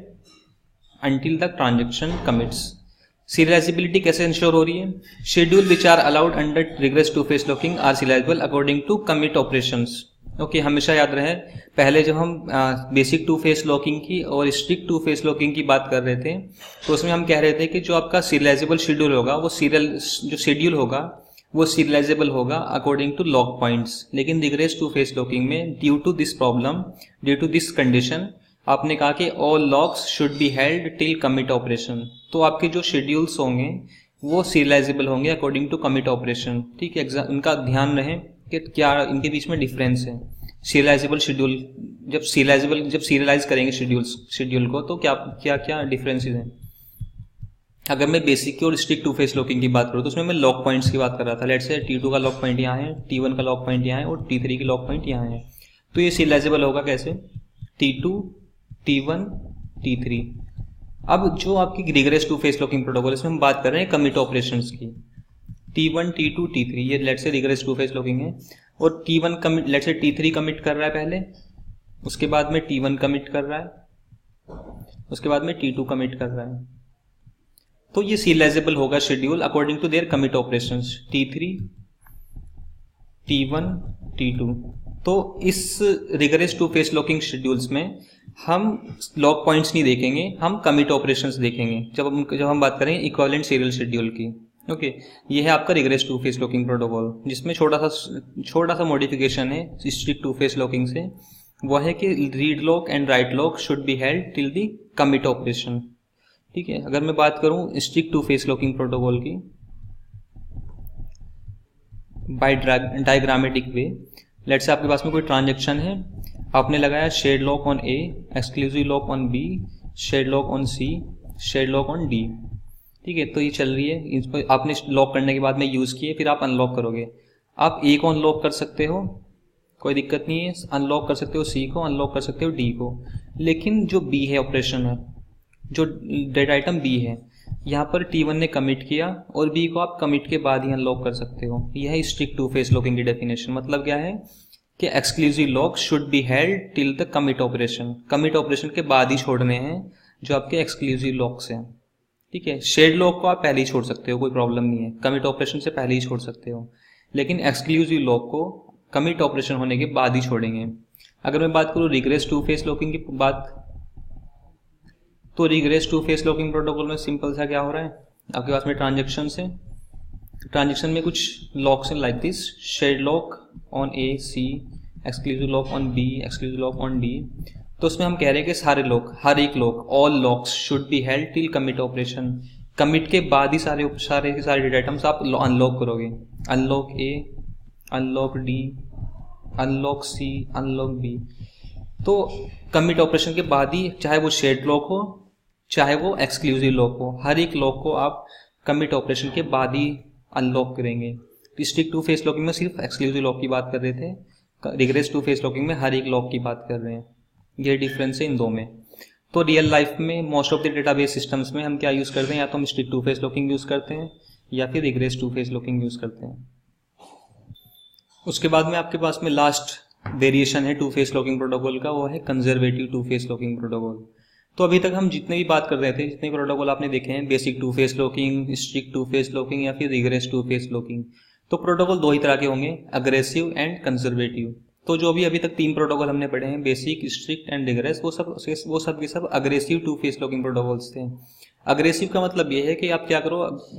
until the transaction commits. Serializability कैसे इंश्योर हो रही है? Schedule which are allowed under rigorous two phase locking are serializable according to commit operations. Okay, हमेशा याद रहे, पहले जब हम बेसिक टू फेस लॉकिंग की और स्ट्रिक्ट टू फेस लॉकिंग की बात कर रहे थे तो उसमें हम कह रहे थे कि जो आपका सीरियलाइजेबल शेड्यूल होगा वो सीरियल जो शेड्यूल होगा वो सीरियलाइजेबल होगा अकॉर्डिंग टू लॉक पॉइंट्स। लेकिन रिग्रेस टू फेस लॉकिंग में due to this problem, due to this condition, आपने कहा कि all locks should be held till commit operation. तो आपके जो शेड्यूल्स होंगे वो सीरियलाइजेबल होंगे अकॉर्डिंग टू कमिट ऑपरेशन। ठीक है, उनका ध्यान रहे कि क्या इनके बीच में डिफरेंस है। सीरियलाइजेबल शेड्यूल जब सीरियलाइजेबल जब सीरियलाइज करेंगे शेड्यूल शेड्यूल को तो क्या क्या क्या डिफरेंसेस हैं। अगर मैं बेसिक की और स्ट्रिक्ट टू फेस लॉकिंग की बात करूँ तो उसमें मैं लॉक पॉइंट्स की बात कर रहा था। लेट्स से टी टू का लॉक पॉइंट यहाँ है, टी वन का लॉक पॉइंट यहाँ है और टी थ्री की लॉक पॉइंट यहाँ है। तो ये सीरियलाइजेबल होगा कैसे? T two, T one, T three. अब जो आपकी rigorous two phase locking protocol इसमें हम बात कर रहे हैं कमिट ऑपरेशंस की। T one, T two, T three, ये let's say rigorous two phase locking है और T one commit, let's say T three commit कर रहा है पहले, उसके बाद में टी वन कमिट कर रहा है, उसके बाद में टी टू कमिट कर रहा है। तो ये सीरियलाइजेबल होगा schedule according to their commit operations, T three, T one, T two. तो इस rigorous two phase locking schedules में हम लॉक पॉइंट्स नहीं देखेंगे, हम कमिट ऑपरेशंस देखेंगे जब हम जब हम बात करेंगे इक्विवेलेंट सीरियल शेड्यूल की। ओके okay, ये है आपका rigorous two phase locking protocol, जिसमें छोटा सा छोटा सा मॉडिफिकेशन है स्ट्रिक्ट टू फेस लॉकिंग से। वो है कि read lock and write lock should be held till the commit operation. ठीक है, अगर मैं बात करूं strict two phase locking protocol की by diagrammatic way, let's say आपके पास में कोई ट्रांजेक्शन है, आपने लगाया shared lock on A, exclusive lock on B, shared lock on C, shared lock on D. ठीक है, तो ये चल रही है, इस पर आपने लॉक करने के बाद में यूज किए, फिर आप अनलॉक करोगे। आप ए को अनलॉक कर सकते हो, कोई दिक्कत नहीं है, अनलॉक कर सकते हो सी को, अनलॉक कर सकते हो डी को। लेकिन जो बी है ऑपरेशन है, जो डेटा आइटम बी है, यहाँ पर टी वन ने कमिट किया और बी को आप कमिट के बाद ही अनलॉक कर सकते हो। यह है स्ट्रिक्ट टू फेस लॉकिंग की डेफिनेशन। मतलब क्या है कि exclusive lock should be held till the commit operation. Commit operation के बाद ही छोड़ने हैं जो आपके एक्सक्लूसिव लॉक्स हैं। ठीक है, शेड लॉक को आप पहले ही छोड़ सकते हो, कोई प्रॉब्लम नहीं है, कमिट ऑपरेशन से पहले ही छोड़ सकते हो। लेकिन एक्सक्लूसिव लॉक को कमिट ऑपरेशन होने के बाद ही छोड़ेंगे। अगर मैं बात करूँ रिग्रेस टू फेस लॉकिंग की बात, तो rigorous two phase locking protocol में सिंपल सा क्या हो रहा है, आपके पास में ट्रांजेक्शन है, ट्रांजेक्शन में कुछ लॉक्स हैं like this, shared lock on A C, exclusive lock on B, exclusive lock on D. तो उसमें हम कह रहे हैं कि सारे लॉक, हर एक lock, all locks should be held till commit operation. Commit के बाद ही सारे सारे के सारे डेटा आइटम्स आप अनलॉक करोगे, unlock A, unlock D, unlock C, unlock B. तो कमिट ऑपरेशन के बाद ही, चाहे वो शेयर्ड लॉक हो चाहे वो एक्सक्लूसिव लॉक हो, हर एक लॉक को आप कमिट ऑपरेशन के बाद ही अनलॉक करेंगे। स्टिक टू फेस लॉकिंग में सिर्फ एक्सक्लूसिव लॉक की बात कर रहे थे, रिग्रेस टू फेस लॉकिंग में हर एक लॉक की बात कर रहे हैं। ये डिफरेंस है इन दो में। तो रियल लाइफ में most of the database systems में हम क्या यूज़ करते हैं, या तो हम strict two phase locking use करते हैं या फिर rigorous two phase locking use करते हैं। उसके बाद में आपके पास में लास्ट वेरिएशन है टू फेस लॉकिंग प्रोटोकॉल का, वो है conservative two phase locking protocol. तो अभी तक हम जितने भी बात कर रहे थे, जितने प्रोटोकॉल आपने देखे हैं, basic two phase locking, strict two phase locking या फिर रिग्रेस टू फेस लॉकिंग, तो प्रोटोकॉल दो ही तरह के होंगे, अग्रेसिव एंड कंजर्वेटिव। तो जो भी अभी तक तीन प्रोटोकॉल हमने पढ़े हैं, बेसिक, स्ट्रिक्ट एंड रिग्रेस, वो सब वो सब के सब aggressive two phase locking protocols थे। अग्रेसिव का मतलब ये है कि आप क्या करो,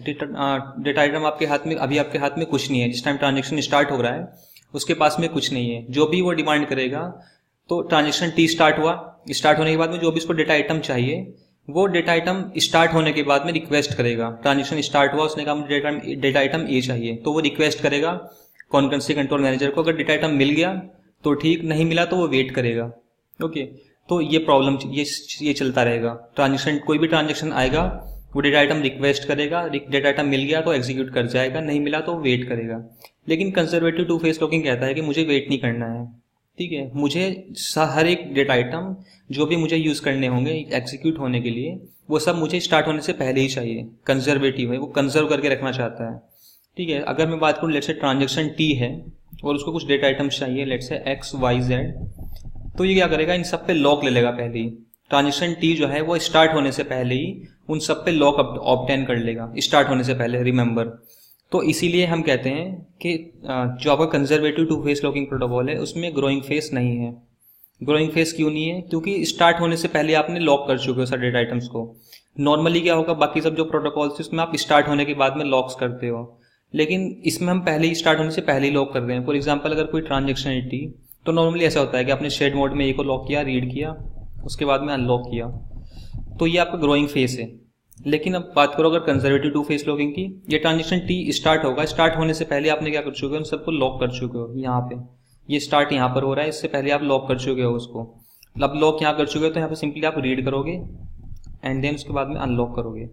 डेटा आइटम आपके हाथ में, अभी आपके हाथ में कुछ नहीं है, जिस टाइम ट्रांजेक्शन स्टार्ट हो रहा है उसके पास में कुछ नहीं है, जो भी वो डिमांड करेगा, तो ट्रांजेक्शन टी स्टार्ट हुआ, स्टार्ट होने के बाद में जो भी इसको डेटा आइटम चाहिए, वो डेटा आइटम स्टार्ट होने के बाद में रिक्वेस्ट करेगा। ट्रांजेक्शन स्टार्ट हुआ, उसने कहा डेटा डेटा आइटम ए चाहिए, तो वो रिक्वेस्ट करेगा कॉन्करेंसी कंट्रोल मैनेजर को। अगर डेटा आइटम मिल गया तो ठीक, नहीं मिला तो वो वेट करेगा। ओके, तो ये प्रॉब्लम ये ये चलता रहेगा। ट्रांजेक्शन, कोई भी ट्रांजेक्शन आएगा, वो डेटा आइटम रिक्वेस्ट करेगा, डेटा आइटम मिल गया तो एग्जीक्यूट कर जाएगा, नहीं मिला तो वेट करेगा। लेकिन कंजर्वेटिव टू फेस लॉकिंग कहता है कि मुझे वेट नहीं करना है, ठीक है, मुझे हर एक डेटा आइटम जो भी मुझे यूज करने होंगे एग्जीक्यूट होने के लिए, वो सब मुझे स्टार्ट होने से पहले ही चाहिए। कंजर्वेटिव है, वो कंजर्व करके रखना चाहता है, ठीक है। अगर मैं बात करूँ, लेट्स से ट्रांजेक्शन टी है और उसको कुछ डेटा आइटम्स चाहिए, let's say X Y Z, तो ये क्या करेगा, इन सब पे लॉक ले लेगा पहले ही। ट्रांजेक्शन टी जो है वो स्टार्ट होने से पहले ही उन सब पे लॉक ऑब्टेन कर लेगा, स्टार्ट होने से पहले, रिमेंबर। तो इसीलिए हम कहते हैं कि जो आपका conservative two phase locking protocol है उसमें ग्रोइंग फेस नहीं है। ग्रोइंग फेस क्यों नहीं है? क्योंकि स्टार्ट होने से पहले आपने लॉक कर चुके हो सारे डेटा आइटम्स को। नॉर्मली क्या होगा, बाकी सब जो प्रोटोकॉल्स है उसमें आप स्टार्ट होने के बाद में लॉक्स करते हो, लेकिन इसमें हम पहले ही स्टार्ट होने से पहले ही लॉक कर रहे हैं। फॉर एग्जाम्पल, अगर कोई ट्रांजेक्शन है टी, तो नॉर्मली ऐसा होता है कि आपने शेड मोड में ए को लॉक किया, रीड किया, उसके बाद में अनलॉक किया, तो ये आपका ग्रोइंग फेस है। लेकिन अब बात करो अगर कंजर्वेटिव टू फेस लॉकिंग की, ये ट्रांजेक्शन टी स्टार्ट होगा, स्टार्ट होने से पहले आपने क्या कर चुके हो, उन सबको लॉक कर चुके हो। यहाँ पे ये स्टार्ट यहाँ पर हो रहा है, इससे पहले आप लॉक कर चुके हो उसको। अब लॉक यहाँ कर चुके हो तो यहाँ पे सिंपली आप रीड करोगे एंड देन उसके बाद में अनलॉक करोगे,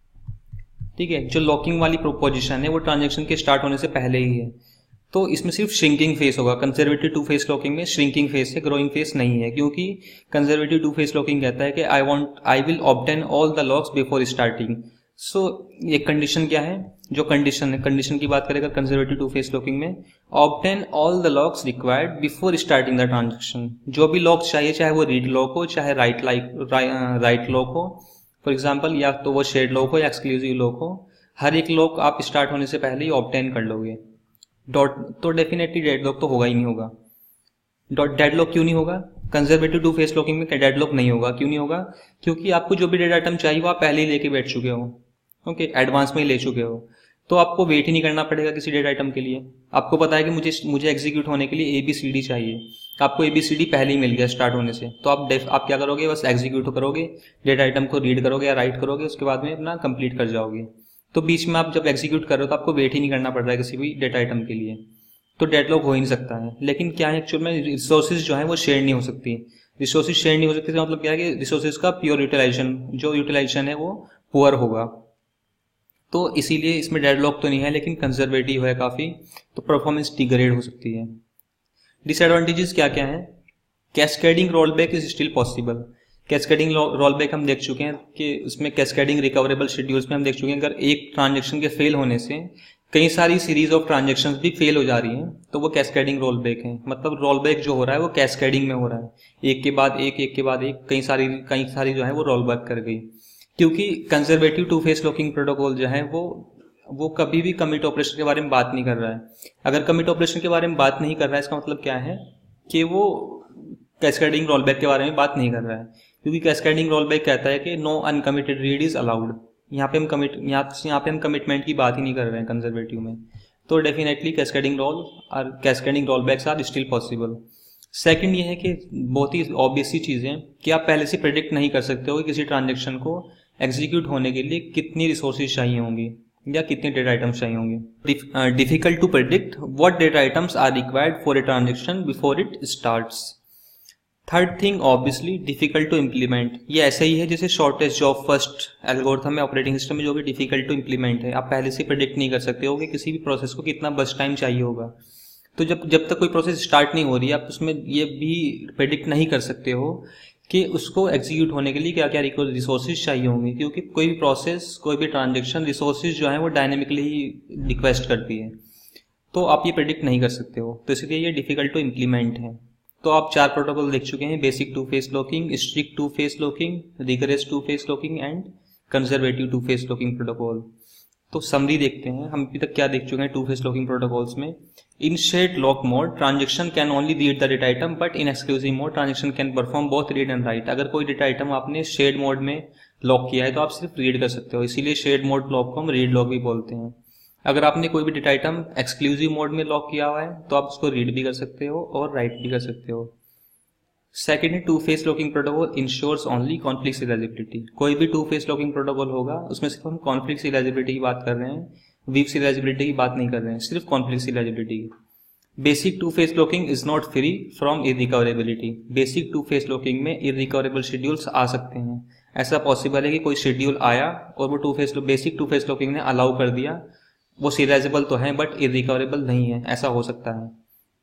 ठीक है। जो लॉकिंग वाली प्रोपोजिशन है वो ट्रांजेक्शन के स्टार्ट होने से पहले ही है, तो इसमें सिर्फ श्रिंकिंग फेस होगा। कंजर्वेटिव टू फेस लॉकिंग में श्रिंकिंग फेस है, ग्रोइंग फेस नहीं है, क्योंकि कंजर्वेटिव टू फेस लॉकिंग कहता है कि I want I will obtain all the locks before starting. So ये कंडीशन क्या है, जो कंडीशन है, कंडीशन की बात करें कंजर्वेटिव टू फेस लॉकिंग में, obtain all the locks required before starting the transaction. जो भी लॉक्स चाहिए, चाहे वो रीड लॉक हो, चाहे राइट लाइक राइट लॉक हो, फॉर एग्जाम्पल, या तो वो शेड लॉक हो या एक्सक्लूसिव लॉक हो, हर एक लॉक आप स्टार्ट होने से पहले ही ऑब्टेन कर लोगे। डॉट तो डेफिनेटली डेड लॉक तो होगा ही नहीं होगा। डॉट डेड लॉक क्यों नहीं होगा? कंजर्वेटिव टू फेस लॉकिंग में डेड लॉक नहीं होगा। क्यों नहीं होगा? क्योंकि आपको जो भी डेटा आइटम चाहिए वो आप पहले ही लेके बैठ चुके हो, ओके, एडवांस में ही ले चुके हो, तो आपको वेट ही नहीं करना पड़ेगा किसी डेटा आइटम के लिए। आपको पता है कि मुझे मुझे एग्जीक्यूट होने के लिए ए बी सी डी चाहिए, आपको ए बी सी डी पहले ही मिल गया स्टार्ट होने से, तो आप आप क्या करोगे, बस एग्जीक्यूट करोगे, डेटा आइटम को रीड करोगे या राइट करोगे, उसके बाद में अपना कंप्लीट कर जाओगे। तो बीच में आप जब एग्जीक्यूट कर रहे हो तो आपको वेट ही नहीं करना पड़ रहा है किसी भी डेटा आइटम के लिए, तो डेडलॉक हो ही नहीं सकता है। लेकिन क्या है, एक्चुअल में रिसोर्सेज जो है वो शेयर नहीं हो सकती। रिसोर्सेज शेयर नहीं हो सकती तो मतलब क्या है कि रिसोर्सेज का प्योर यूटिलाइजेशन, जो यूटिलाइजेशन है वो पुअर होगा, तो इसीलिए इसमें डेडलॉक तो नहीं है, लेकिन कंजर्वेटिव है काफ़ी, तो परफॉर्मेंस डिग्रेड हो सकती है। डिसएडवांटेजेस क्या क्या है? Cascading roll back is still possible. Cascading roll back हम देख चुके हैं कि उसमें कैस्केडिंग रिकवरेबल शेड्यूल्स में हम देख चुके हैं, अगर एक ट्रांजेक्शन के फेल होने से कई सारी सीरीज ऑफ ट्रांजेक्शंस भी फेल हो जा रही हैं, तो वो कैस्केडिंग रोल बैक है। मतलब रोल बैक जो हो रहा है वो कैस्केडिंग में हो रहा है, एक के बाद एक, एक के बाद एक, कई सारी कई सारी जो है वो रोल बैक कर गई। क्योंकि conservative two phase locking protocol जो है वो वो कभी भी कमिट ऑपरेशन के बारे में बात नहीं कर रहा है। अगर कमिट ऑपरेशन के बारे में बात नहीं कर रहा है, इसका मतलब क्या है कि वो कैस्केडिंग रोलबैक के बारे में बात नहीं कर रहा है, क्योंकि कैस्केडिंग रोलबैक कहता है कि no uncommitted read is allowed. यहाँ पे हम कमिट यहाँ यहाँ पे हम कमिटमेंट की बात ही नहीं कर रहे हैं कंजर्वेटिव में, तो डेफिनेटली कैस्केडिंग रोल और cascading rollbacks are still possible. Second ये है कि बहुत ही ऑब्वियस सी चीज़ें कि आप पहले से प्रेडिक्ट नहीं कर सकते हो कि किसी ट्रांजेक्शन को एग्जीक्यूट होने के लिए कितनी रिसोर्सेज चाहिए होंगी या कितने डेटा आइटम्स चाहिए होंगे। Difficult to predict what data items are required for a transaction before it starts. Third thing obviously difficult to implement. ये ऐसा ही है जैसे शॉर्टेस्ट जॉब फर्स्ट एल्गोरिथम है ऑपरेटिंग सिस्टम में, जो कि डिफिकल्ट टू इम्प्लीमेंट है। आप पहले से प्रेडिक्ट नहीं कर सकते हो कि किसी भी प्रोसेस को कितना बस टाइम चाहिए होगा। तो जब जब तक कोई प्रोसेस स्टार्ट नहीं हो रही है, आप उसमें ये भी प्रेडिक्ट नहीं कर सकते हो कि उसको एग्जीक्यूट होने के लिए क्या क्या रिसोर्सेज चाहिए होंगे, क्योंकि कोई भी प्रोसेस कोई भी ट्रांजेक्शन रिसोर्सेज जो है वो डायनेमिकली ही रिक्वेस्ट करती है, तो आप ये प्रेडिक्ट नहीं कर सकते हो। तो इसलिए ये डिफिकल्ट टू इम्प्लीमेंट है। तो आप चार प्रोटोकॉल देख चुके हैं, basic two phase locking, strict two phase locking, rigorous two phase locking and conservative two phase locking protocol. तो समरी देखते हैं हम अभी तक क्या देख चुके हैं टू फेस लॉकिंग प्रोटोकॉल्स में। In shared lock mode transaction can only read the data item, but in exclusive mode transaction can perform both read and write. अगर कोई डेटा आइटम आपने शेड मोड में लॉक किया है तो आप सिर्फ रीड कर सकते हो, इसीलिए शेड मोड लॉक को हम रीड लॉक भी बोलते हैं। अगर आपने कोई भी डेटा आइटम एक्सक्लूसिव मोड में लॉक किया हुआ है तो आप उसको रीड भी कर सकते हो और राइट भी कर सकते हो। सेकेंड है two phase locking protocol ensures only conflict serializability. कोई भी टू फेस लॉकिंग प्रोटोकॉल होगा उसमें सिर्फ हम कॉन्फ्लिक्ट सीरियलाइजेबिलिटी की बात कर रहे हैं, वीक सीरियलाइजेबिलिटी की बात नहीं कर रहे हैं, सिर्फ कॉन्फ्लिक्ट सीरियलाइजेबिलिटी की। Basic two phase locking is not free from irrecoverability. Basic two phase locking में इरिकवरेबल शेड्यूल्स आ सकते हैं। ऐसा पॉसिबल है कि कोई शेड्यूल आया और वो two phase basic two phase locking ने अलाउ कर दिया, वो सीरियलाइजेबल तो है बट इरिकवरेबल नहीं है, ऐसा हो सकता है।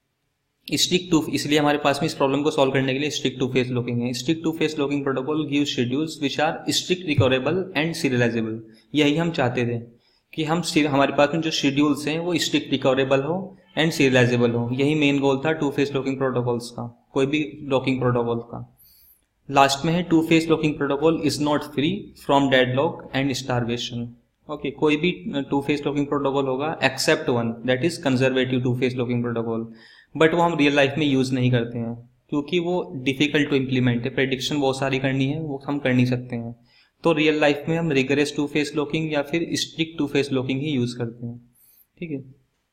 स्टिक टू, इसलिए हमारे पास में इस प्रॉब्लम को सॉल्व करने के लिए स्टिक टू फेस लॉकिंग है। Strict two phase locking protocol give schedules which are strict recoverable and serializable. यही हम चाहते थे कि हम हमारे पास में जो शेड्यूल्स हैं वो स्ट्रिक्ट रिकवरेबल हो एंड सीरियलाइजेबल हो। यही मेन गोल था टू फेस लॉकिंग प्रोटोकॉल्स का, कोई भी लॉकिंग प्रोटोकॉल का। लास्ट में है two phase locking protocol is not free from deadlock and starvation. Okay, कोई भी टू फेस लॉकिंग प्रोटोकॉल होगा except one, that is conservative two phase locking protocol, but वो हम रियल लाइफ में use नहीं करते हैं क्योंकि वो डिफिकल्ट टू इम्प्लीमेंट है। प्रेडिक्शन बहुत सारी करनी है, वो हम कर नहीं सकते हैं। तो रियल लाइफ में हम रिगरस टू फेस लॉकिंग या फिर स्ट्रिक्ट टू फेस लॉकिंग ही यूज करते हैं। ठीक है,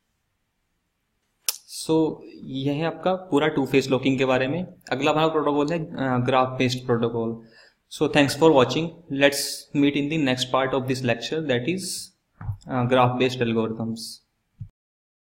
सो so, यह है आपका पूरा टू फेस लॉकिंग के बारे में। अगला हमारा प्रोटोकॉल है graph based protocol. So thanks for watching, let's meet in the next part of this lecture, that is graph based algorithms.